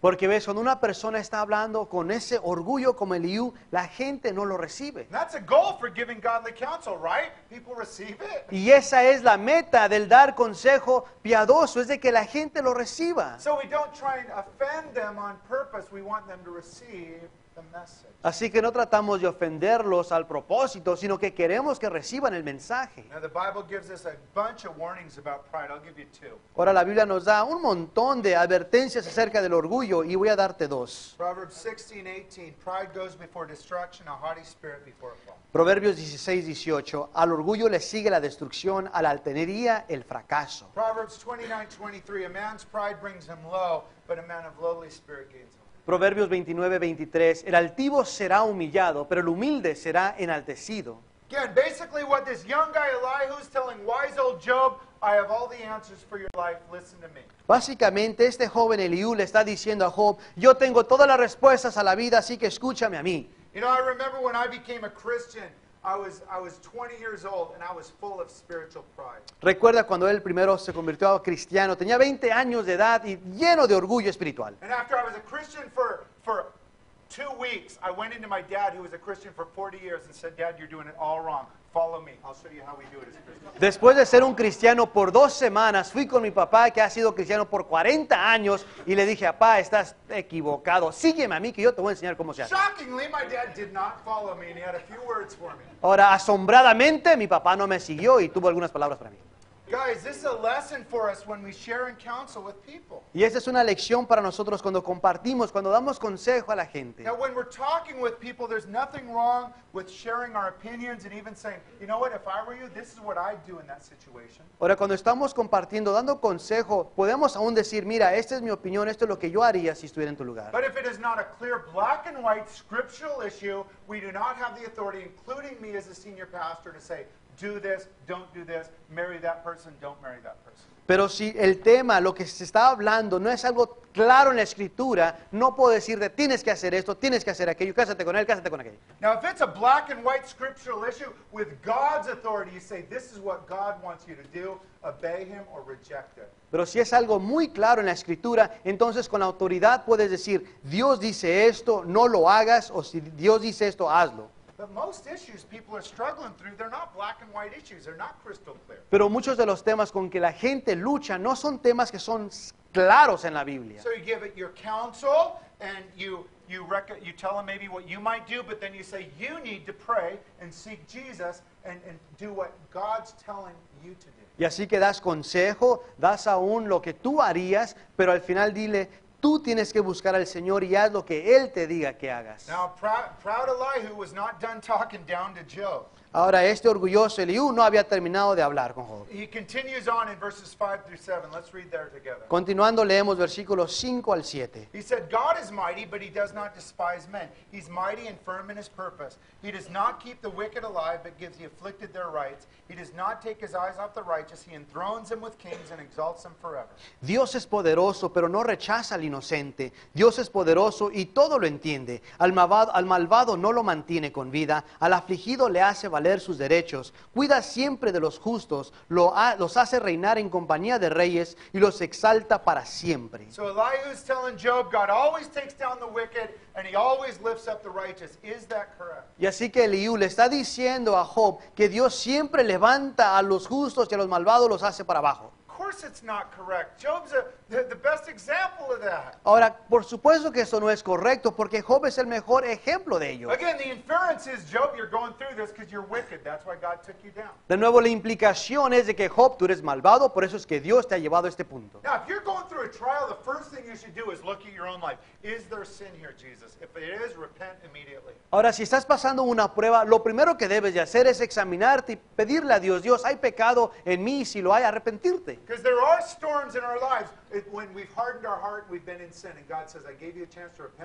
Porque ves, cuando una persona está hablando con ese orgullo como Eliú, la gente no lo recibe. And that's a goal for giving godly counsel, right? People receive it. Y esa es la meta del dar consejo piadoso, es de que la gente lo reciba. So we don't try and offend them on purpose. We want them to receive the message. Así que no tratamos de ofenderlos al propósito, sino que queremos que reciban el mensaje. Now the Bible gives us a bunch of warnings about pride. I'll give you two. Ahora la Biblia nos da un montón de advertencias acerca del orgullo y voy a darte dos. Proverbs sixteen eighteen. Pride goes before destruction, a haughty spirit before a fall. Proverbios dieciséis dieciocho. Al orgullo le sigue la destrucción, a la altanería el fracaso. Proverbs twenty-nine twenty-three. A man's pride brings him low, but a man of lowly spirit gains him. Proverbios veintinueve veintitrés. El altivo será humillado, pero el humilde será enaltecido. Again, basically what this young guy Elihu's telling wise old Job, I have all the answers for your life, listen to me. Básicamente este joven Eliú le está diciendo a Job, yo tengo todas las respuestas a la vida, así que escúchame a mí. You know, I remember when I became a Christian, I was, I was twenty years old and I was full of spiritual pride. Recuerda cuando él primero se convirtió a cristiano, tenía veinte años de edad y lleno de orgullo espiritual. And after I was a Christian for, for two weeks, I went into my dad, who was a Christian for forty years, and said, Dad, you're doing it all wrong. Follow me. I'll show you how we do it as Christians. Después de ser un cristiano por dos semanas, fui con mi papá que ha sido cristiano por cuarenta años y le dije, papá, estás equivocado, sígueme a mí que yo te voy a enseñar cómo se hace. Shockingly, my dad did not follow me, and he had a few words for me. Ahora, asombradamente, mi papá no me siguió y tuvo algunas palabras para mí. Guys, this is a lesson for us when we share and counsel with people. Y esta es una lección para nosotros cuando compartimos, cuando damos consejo a la gente. Now, when we're talking with people, there's nothing wrong with sharing our opinions and even saying, you know what, if I were you, this is what I'd do in that situation. Ahora, cuando estamos compartiendo, dando consejo, podemos aún decir, mira, esta es mi opinión, esto es lo que yo haría si estuviera en tu lugar. But if it is not a clear black and white scriptural issue, we do not have the authority, including me as a senior pastor, to say, do this, don't do this, marry that person, don't marry that person. Pero si el tema, lo que se está hablando, no es algo claro en la Escritura, no puedo decirte, tienes que hacer esto, tienes que hacer aquello, cásate con él, cásate con aquello. Now, if it's a black and white scriptural issue with God's authority, you say, this is what God wants you to do, obey him or reject it. Pero si es algo muy claro en la Escritura, entonces con la autoridad puedes decir, Dios dice esto, no lo hagas, o si Dios dice esto, hazlo. But most issues people are struggling through, they're not black and white issues, they're not crystal clear. Pero muchos de los temas con que la gente lucha no son temas que son claros en la Biblia. So you give it your counsel and you you rec- you tell them maybe what you might do, but then you say you need to pray and seek Jesus and, and do what God's telling you to do. Y así que das consejo, das aún lo que tú harías, pero al final dile, tú tienes que buscar al Señor y haz lo que Él te diga que hagas. Now, proud, proud Elihu was not done talking down to Job. Ahora, este orgulloso Eliú no había terminado de hablar con Job. He continues on in verses five through seven. Let's read there together. Continuando, leemos versículos cinco al siete. He said, God is mighty, but he does not despise men. He's mighty and firm in his purpose. He does not keep the wicked alive, but gives the afflicted their rights. He does not take his eyes off the righteous. He enthrones them with kings and exalts them forever. Dios es poderoso, pero no rechaza al inocente. Dios es poderoso y todo lo entiende. Al malvado, al malvado no lo mantiene con vida. Al afligido le hace valer sus derechos. Cuida siempre de los justos. Lo ha, los hace reinar en compañía de reyes y los exalta para siempre. So Elihu's telling Job, God always takes down the wicked and he always lifts up the righteous. Is that correct? Y así que Eliú le está diciendo a Job que Dios siempre levanta a los justos y a los malvados los hace para abajo. Of course it's not correct. Job's a, the, the best example of that. Ahora, por supuesto que eso no es correcto, porque Job es el mejor ejemplo de ello. Again, the inference is, Job, you're going through this because you're wicked. That's why God took you down. De nuevo, la implicación es de que Job, tú eres malvado, por eso es que Dios te ha llevado a este punto. Now, if you're going through a trial, the first thing you should do is look at your own life. Is there sin here, Jesus? If it is, repent immediately. Ahora, si estás pasando una prueba, lo primero que debes de hacer es examinarte y pedirle a Dios, Dios, hay pecado en mí, y si lo hay, arrepentirte. Because there are storms in our lives it, when we've hardened our heart, we've been in sin, and God says, I gave you a chance to repent.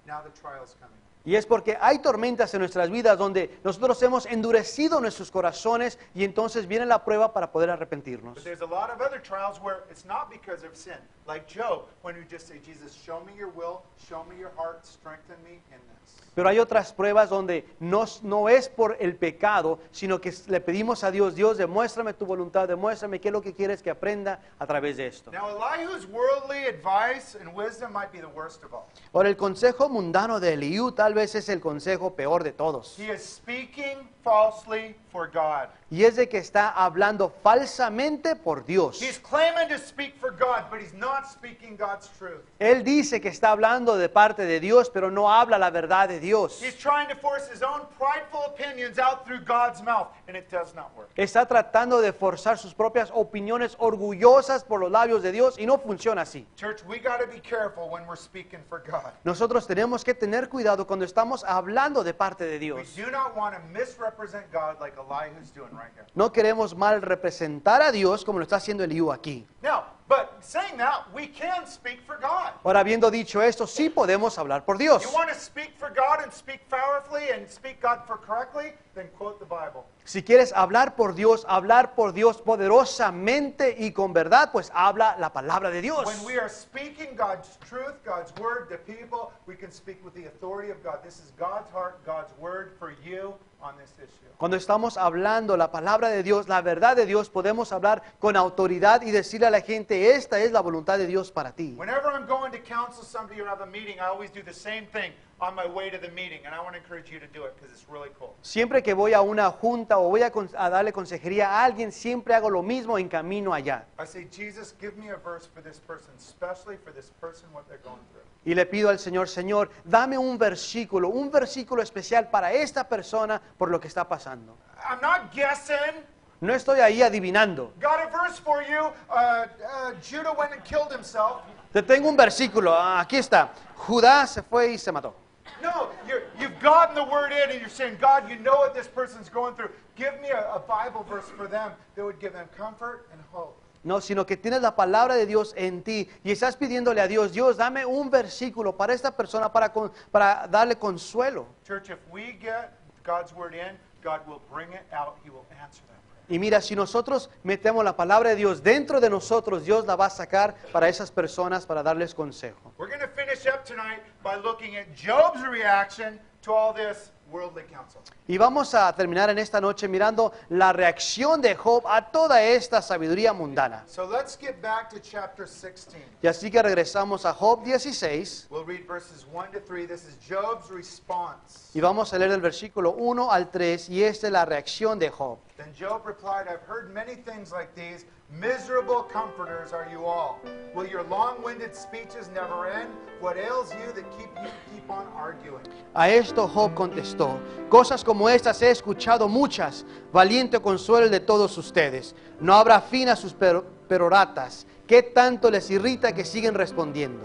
now the trial is coming. Y es porque hay tormentas en nuestras vidas donde nosotros hemos endurecido nuestros corazones y entonces viene la prueba para poder arrepentirnos. But there's a lot of other trials where it's not because of sin. Like Job, when you just say, Jesus, show me your will, show me your heart, strengthen me in this. Pero hay otras pruebas donde no, no es por el pecado, sino que le pedimos a Dios, Dios, demuéstrame tu voluntad, demuéstrame qué es lo que quieres que aprenda a través de esto. Now, Elihu's worldly advice and wisdom might be the worst of all. Ahora, el consejo mundano de Eliú tal vez es el consejo peor de todos. He is speaking falsely for God. Y es de que está hablando falsamente por Dios. He's claiming to speak for God, but he's not speaking God's truth. Él dice que está hablando de parte de Dios, pero no habla la verdad de Dios. He's trying to force his own prideful opinions out through God's mouth, and it does not work. Está tratando de forzar sus propias opiniones orgullosas por los labios de Dios y no funciona así. Church, we got to be careful when we're speaking for God. Nosotros tenemos que tener cuidado cuando estamos hablando de parte de We Dios. do not want to misrepresent God like Elihu's doing right here. No queremos mal representar a Dios como lo está haciendo Eliú aquí. Now, but saying that, we can speak for God. Ahora, habiendo dicho esto, sí podemos hablar por Dios. You want to speak for God and speak powerfully and speak God for correctly? Then quote the Bible. Si quieres hablar por Dios, hablar por Dios poderosamente y con verdad, pues habla la palabra de Dios. When we are speaking God's truth, God's word to people, we can speak with the authority of God. This is God's heart, God's word for you on this issue. Cuando estamos hablando la palabra de Dios, la verdad de Dios, podemos hablar con autoridad y decirle a la gente, esta es la voluntad de Dios para ti. Whenever I'm going to counsel somebody or have a meeting, I always do the same thing on my way to the meeting, and I want to encourage you to do it because it's really cool. Siempre que voy a una junta o voy a, con- a darle consejería a alguien, siempre hago lo mismo en camino allá. I say, Jesus, give me a verse for this person, especially for this person, what they're going through. Y le pido al Señor, Señor, dame un versículo, un versículo especial para esta persona por lo que está pasando. I'm not guessing. No estoy ahí adivinando. Got a verse for you. Uh, uh, Judah went and killed himself. Te tengo un versículo, ah, aquí está. Judá se fue y se mató. No, you're, you've gotten the word in and you're saying, God, you know what this person's going through. Give me a, a Bible verse for them that would give them comfort and hope. No, sino que tienes la palabra de Dios en ti y estás pidiéndole a Dios, Dios, dame un versículo para esta persona, para, con- para darle consuelo. Church, if we get God's word in, God will bring it out. He will answer that prayer. Y mira, si nosotros metemos la palabra de Dios dentro de nosotros, Dios la va a sacar para esas personas, para darles consejo. We're going to finish up tonight by looking at Job's reaction to all this worldly counsel. Y vamos a terminar en esta noche mirando la reacción de Job a toda esta sabiduría mundana. So let's get back to chapter sixteen. Y así que regresamos a Job dieciséis We'll read verses one to three. This is Job's response. y vamos a leer del versículo uno al tres y esta es la reacción de Job. Then Job replied, I've heard many things like these. Miserable comforters are you all. Will your long-winded speeches never end? What ails you that keep you keep on arguing? A esto Job contestó, cosas como estas he escuchado muchas, valiente consuelo el de todos ustedes. No habrá fin a sus per- peroratas. ¿Qué tanto les irrita que siguen respondiendo?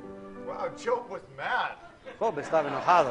Wow, Job was mad. Job estaba enojado.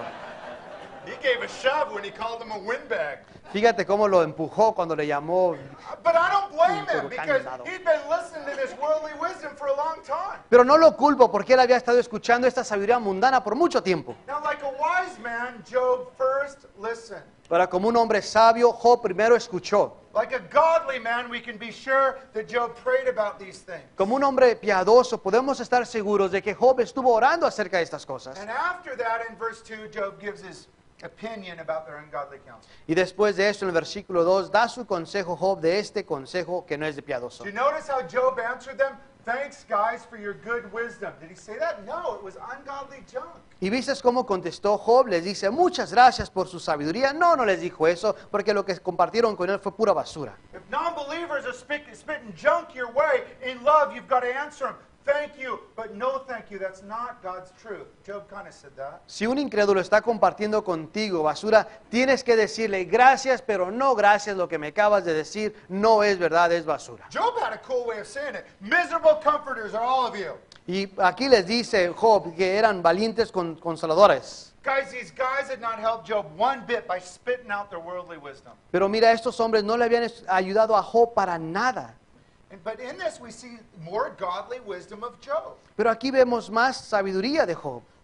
He gave a shove when he called him a windbag. Fíjate cómo lo empujó cuando le llamó. But I don't blame Pero him because cansado. he'd been listening to this worldly wisdom for a long time. Pero no lo culpo porque él había estado escuchando esta sabiduría mundana por mucho tiempo. Now, like a wise man, Job first listened. Pero como un hombre sabio, Job primero escuchó. Like a godly man, we can be sure that Job prayed about these things. Como un hombre piadoso, podemos estar seguros de que Job estuvo orando acerca de estas cosas. And after that, in verse two, Job gives his opinion about their ungodly counsel. Y después de esto, en el versículo dos, da su consejo Job de este consejo que no es de piadoso. Do you notice how Job answered them? Thanks, guys, for your good wisdom. Did he say that? No, it was ungodly junk. Y viste cómo contestó Job, les dice, muchas gracias por su sabiduría. No, no les dijo eso, porque lo que compartieron con él fue pura basura. If non-believers are spit- spitting junk your way, in love, you've got to answer them. Thank you, but no thank you. That's not God's truth. Job kind of said that. Si un incrédulo está compartiendo contigo basura, tienes que decirle gracias, pero no gracias, lo que me acabas de decir no es verdad, es basura. Job had a cool way of saying it. Miserable comforters are all of you. Y aquí les dice Job que eran valientes con- consoladores. Guys, these guys had not helped Job one bit by spitting out their worldly wisdom. Pero mira, estos hombres no le habían es- ayudado a Job para nada. And, but in this, we see more godly wisdom of Job. Pero aquí vemos más sabiduría de Job.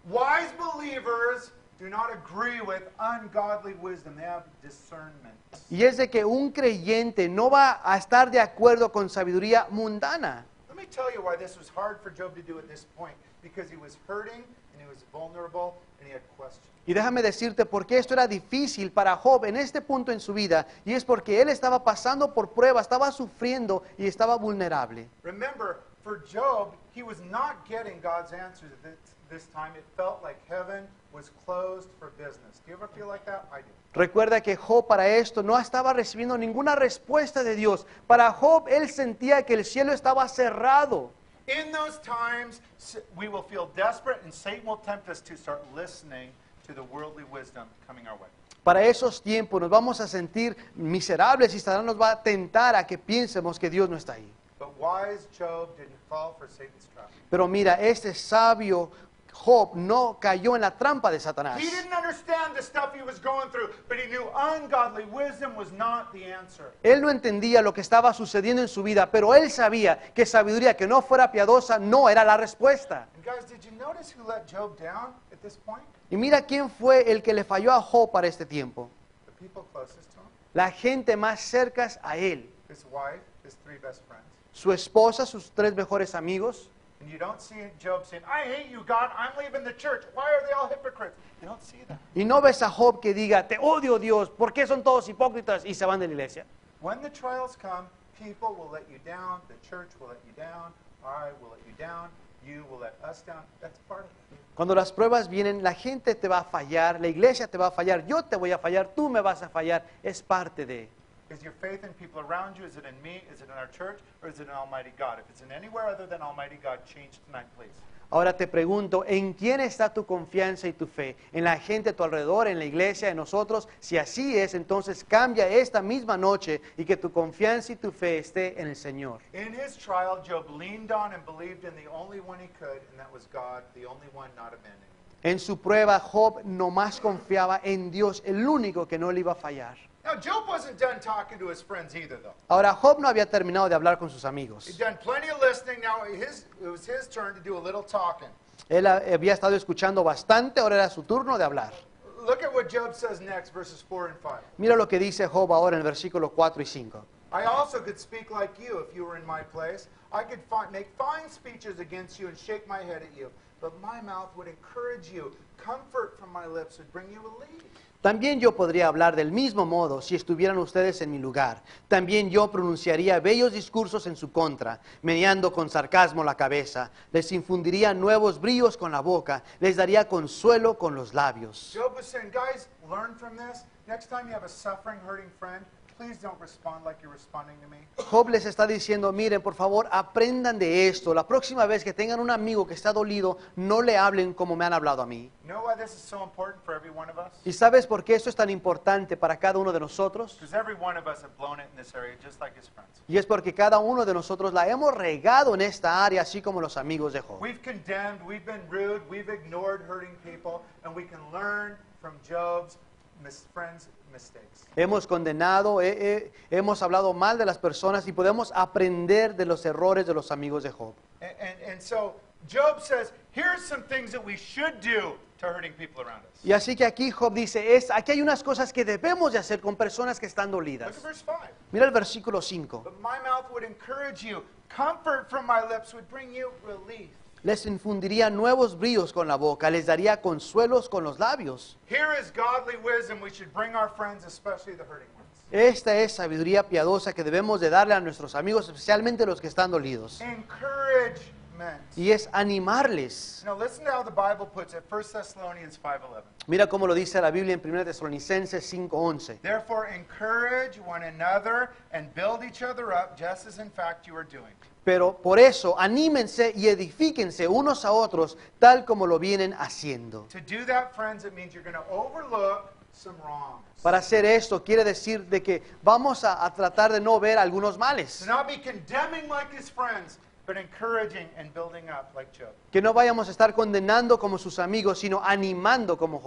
Wise believers do not agree with ungodly wisdom. They have discernment. Y es de que un creyente no va a estar de acuerdo con sabiduría mundana. Let me tell you why this was hard for Job to do at this point. Because he was hurting and he was vulnerable and he had questions. Y déjame decirte por qué esto era difícil para Job en este punto en su vida. Y es porque él estaba pasando por pruebas, estaba sufriendo y estaba vulnerable. Remember, for Job, he was not getting God's answers at this, this time. It felt like heaven was closed for business. Do you ever feel like that? I do. Recuerda que Job para esto no estaba recibiendo ninguna respuesta de Dios. Para Job él sentía que el cielo estaba cerrado. In those times, we will feel desperate and Satan will tempt us to start listening to the worldly wisdom coming our way. Para esos tiempos nos vamos a sentir miserables y Satanás nos va a tentar a que piensemos que Dios no está ahí. But wise Job didn't fall for Satan's trap. Pero mira, este sabio Job no cayó en la trampa de Satanás. He didn't understand the stuff he was going through, but he knew ungodly wisdom was not the answer. Él no entendía lo que estaba sucediendo en su vida, pero él sabía que sabiduría que no fuera piadosa no era la respuesta. And guys, did you notice who let Job down at this point? Y mira quién fue el que le falló a Job para este tiempo. The people closest to him, La gente más cercas a él. his wife, his three best friends. Su esposa, sus tres mejores amigos. And you don't see Job saying, I hate you, God, I'm leaving the church. Why are they all hypocrites? You don't see that. Y no ves a Job que diga, te odio Dios, ¿por qué son todos hipócritas y se van de la iglesia? When the trials come, people will let you down, the church will let you down, I will let you down, you will let us down. That's part of it. Cuando las pruebas vienen, la gente te va a fallar, la iglesia te va a fallar, yo te voy a fallar, tú me vas a fallar, es parte de... Is your faith in people around you? Is it in me? Is it in our church? Or is it in Almighty God? If it's in anywhere other than Almighty God, change tonight, please. Ahora te pregunto, ¿en quién está tu confianza y tu fe? ¿En la gente a tu alrededor, en la iglesia, en nosotros? Si así es, entonces cambia esta misma noche y que tu confianza y tu fe esté en el Señor. In his trial, Job leaned on and believed in the only one he could, and that was God, the only one not abandoning him. En su prueba, Job nomás confiaba en Dios, el único que no le iba a fallar. Now, Job wasn't done talking to his friends either, though. Ahora, Job no había terminado de hablar con sus amigos. He'd done plenty of listening. Now, his, it was his turn to do a little talking. Él había estado escuchando bastante, ahora era su turno de hablar. Look at what Job says next, verses four and five. Mira lo que dice Job ahora en el versículo cuatro y cinco. I also could speak like you if you were in my place. I could fi- make fine speeches against you and shake my head at you. But my mouth would encourage you. Comfort from my lips would bring you relief. También yo podría hablar del mismo modo si estuvieran ustedes en mi lugar. También yo pronunciaría bellos discursos en su contra, meneando con sarcasmo la cabeza. Les infundiría nuevos brillos con la boca, les daría consuelo con los labios. Job was saying, guys, learn from this. Next time you have a suffering, hurting friend, please don't respond like you're responding to me. Job les está diciendo, miren, por favor, aprendan de esto. La próxima vez que tengan un amigo que está dolido, no le hablen como me han hablado a mí. You know why this is so important for every one of us? ¿Y sabes por qué esto es tan importante para cada uno de nosotros? Because every one of us have blown it in this area just like his friends. Y es porque cada uno de nosotros la hemos regado en esta área, así como los amigos de Job. We've condemned, we've been rude, we've ignored hurting people, and we can learn from Job's mis- friends' mistakes. Hemos condenado, eh, eh, hemos hablado mal de las personas y podemos aprender de los errores de los amigos de Job. And, and, and so Job says, here's some things that we should do to hurting people around us. Y así que aquí Job dice, es, aquí hay unas cosas que debemos de hacer con personas que están Look dolidas. at verse five. Mira el versículo cinco. But my mouth would encourage you. Comfort from my lips would bring you relief. Les infundiría nuevos brillos con la boca, les daría consuelos con los labios. Here is godly wisdom we should bring our friends, especially the hurting ones. Esta es sabiduría piadosa que debemos de darle a nuestros amigos, especialmente los que están dolidos. Encouragement. Y es animarles. Now listen to how the Bible puts it. First Thessalonians five eleven. Mira cómo lo dice la Biblia en primera Tesalonicenses cinco once. Therefore encourage one another and build each other up, just as in fact you are doing. Pero por eso anímense y edifíquense unos a otros, tal como lo vienen haciendo. To do that, friends, it means you're going to overlook some wrongs. Para hacer esto quiere decir de que vamos a, a tratar de no ver algunos To males. not be condemning like his friends, but encouraging and building up like Job. Que no vayamos a estar condenando como sus amigos, sino animando como Job.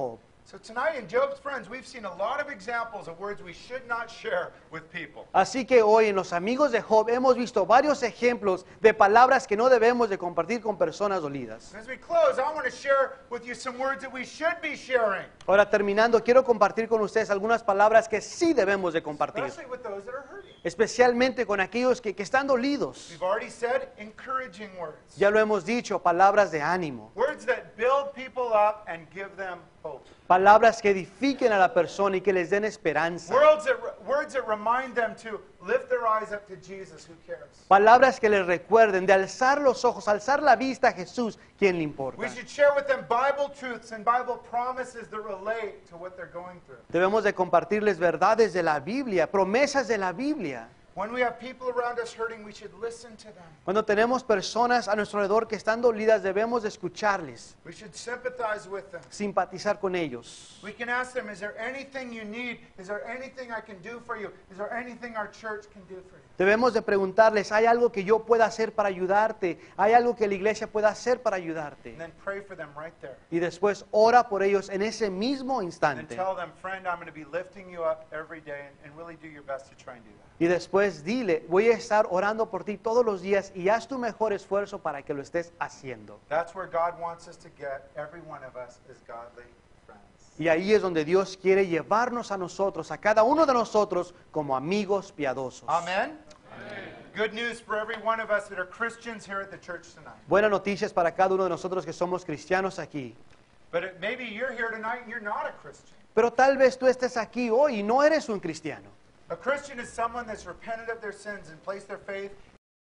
So tonight in Job's Friends, we've seen a lot of examples of words we should not share with people. Así que hoy en los amigos de Job hemos visto varios ejemplos de palabras que no debemos de compartir con personas dolidas. As we close, I want to share with you some words that we should be sharing, Ahora terminando, quiero compartir con ustedes algunas palabras que sí debemos de compartir, especially with those that are hurting. especialmente con aquellos que, que están dolidos. We've already said encouraging words. Ya lo hemos dicho, palabras de ánimo, Words that build people up and give them hope. palabras que edifiquen a la persona y que les den esperanza. Words that, words that remind them to lift their eyes up to Jesus, who cares. Palabras que les recuerden de alzar los ojos, alzar la vista a Jesús, quien le importa. We should share with them Bible truths and Bible promises that relate to what they're going through. Debemos de compartirles verdades de la Biblia, promesas de la Biblia. When we have people around us hurting, we should listen to them. Cuando tenemos personas a nuestro alrededor que están dolidas, debemos de escucharles, We should sympathize with them. simpatizar con ellos. We can ask them, is there anything you need? Is there anything I can do for you? Is there anything our church can do for you? Debemos de preguntarles, ¿hay algo que yo pueda hacer para ayudarte? ¿Hay algo que la iglesia pueda hacer para ayudarte? And then pray for them right there. Y después ora por ellos en ese mismo And then instante. tell them, friend, I'm going to be lifting you up every day, and, and really do your best to try and do that. Y después dile, voy a estar orando por ti todos los días y haz tu mejor esfuerzo para que lo estés haciendo. That's where God wants us to get every one of us as godly friends. Y ahí es donde Dios quiere llevarnos a nosotros, a cada uno de nosotros, como amigos piadosos. Amen? Good news for every one of us that are Christians here at the church tonight. Buenas noticias para cada uno de nosotros que somos cristianos aquí. But it, maybe you're here tonight and you're not a Christian. Pero tal vez tú estés aquí hoy y no eres un cristiano. A Christian is someone that's repented of their sins and placed their faith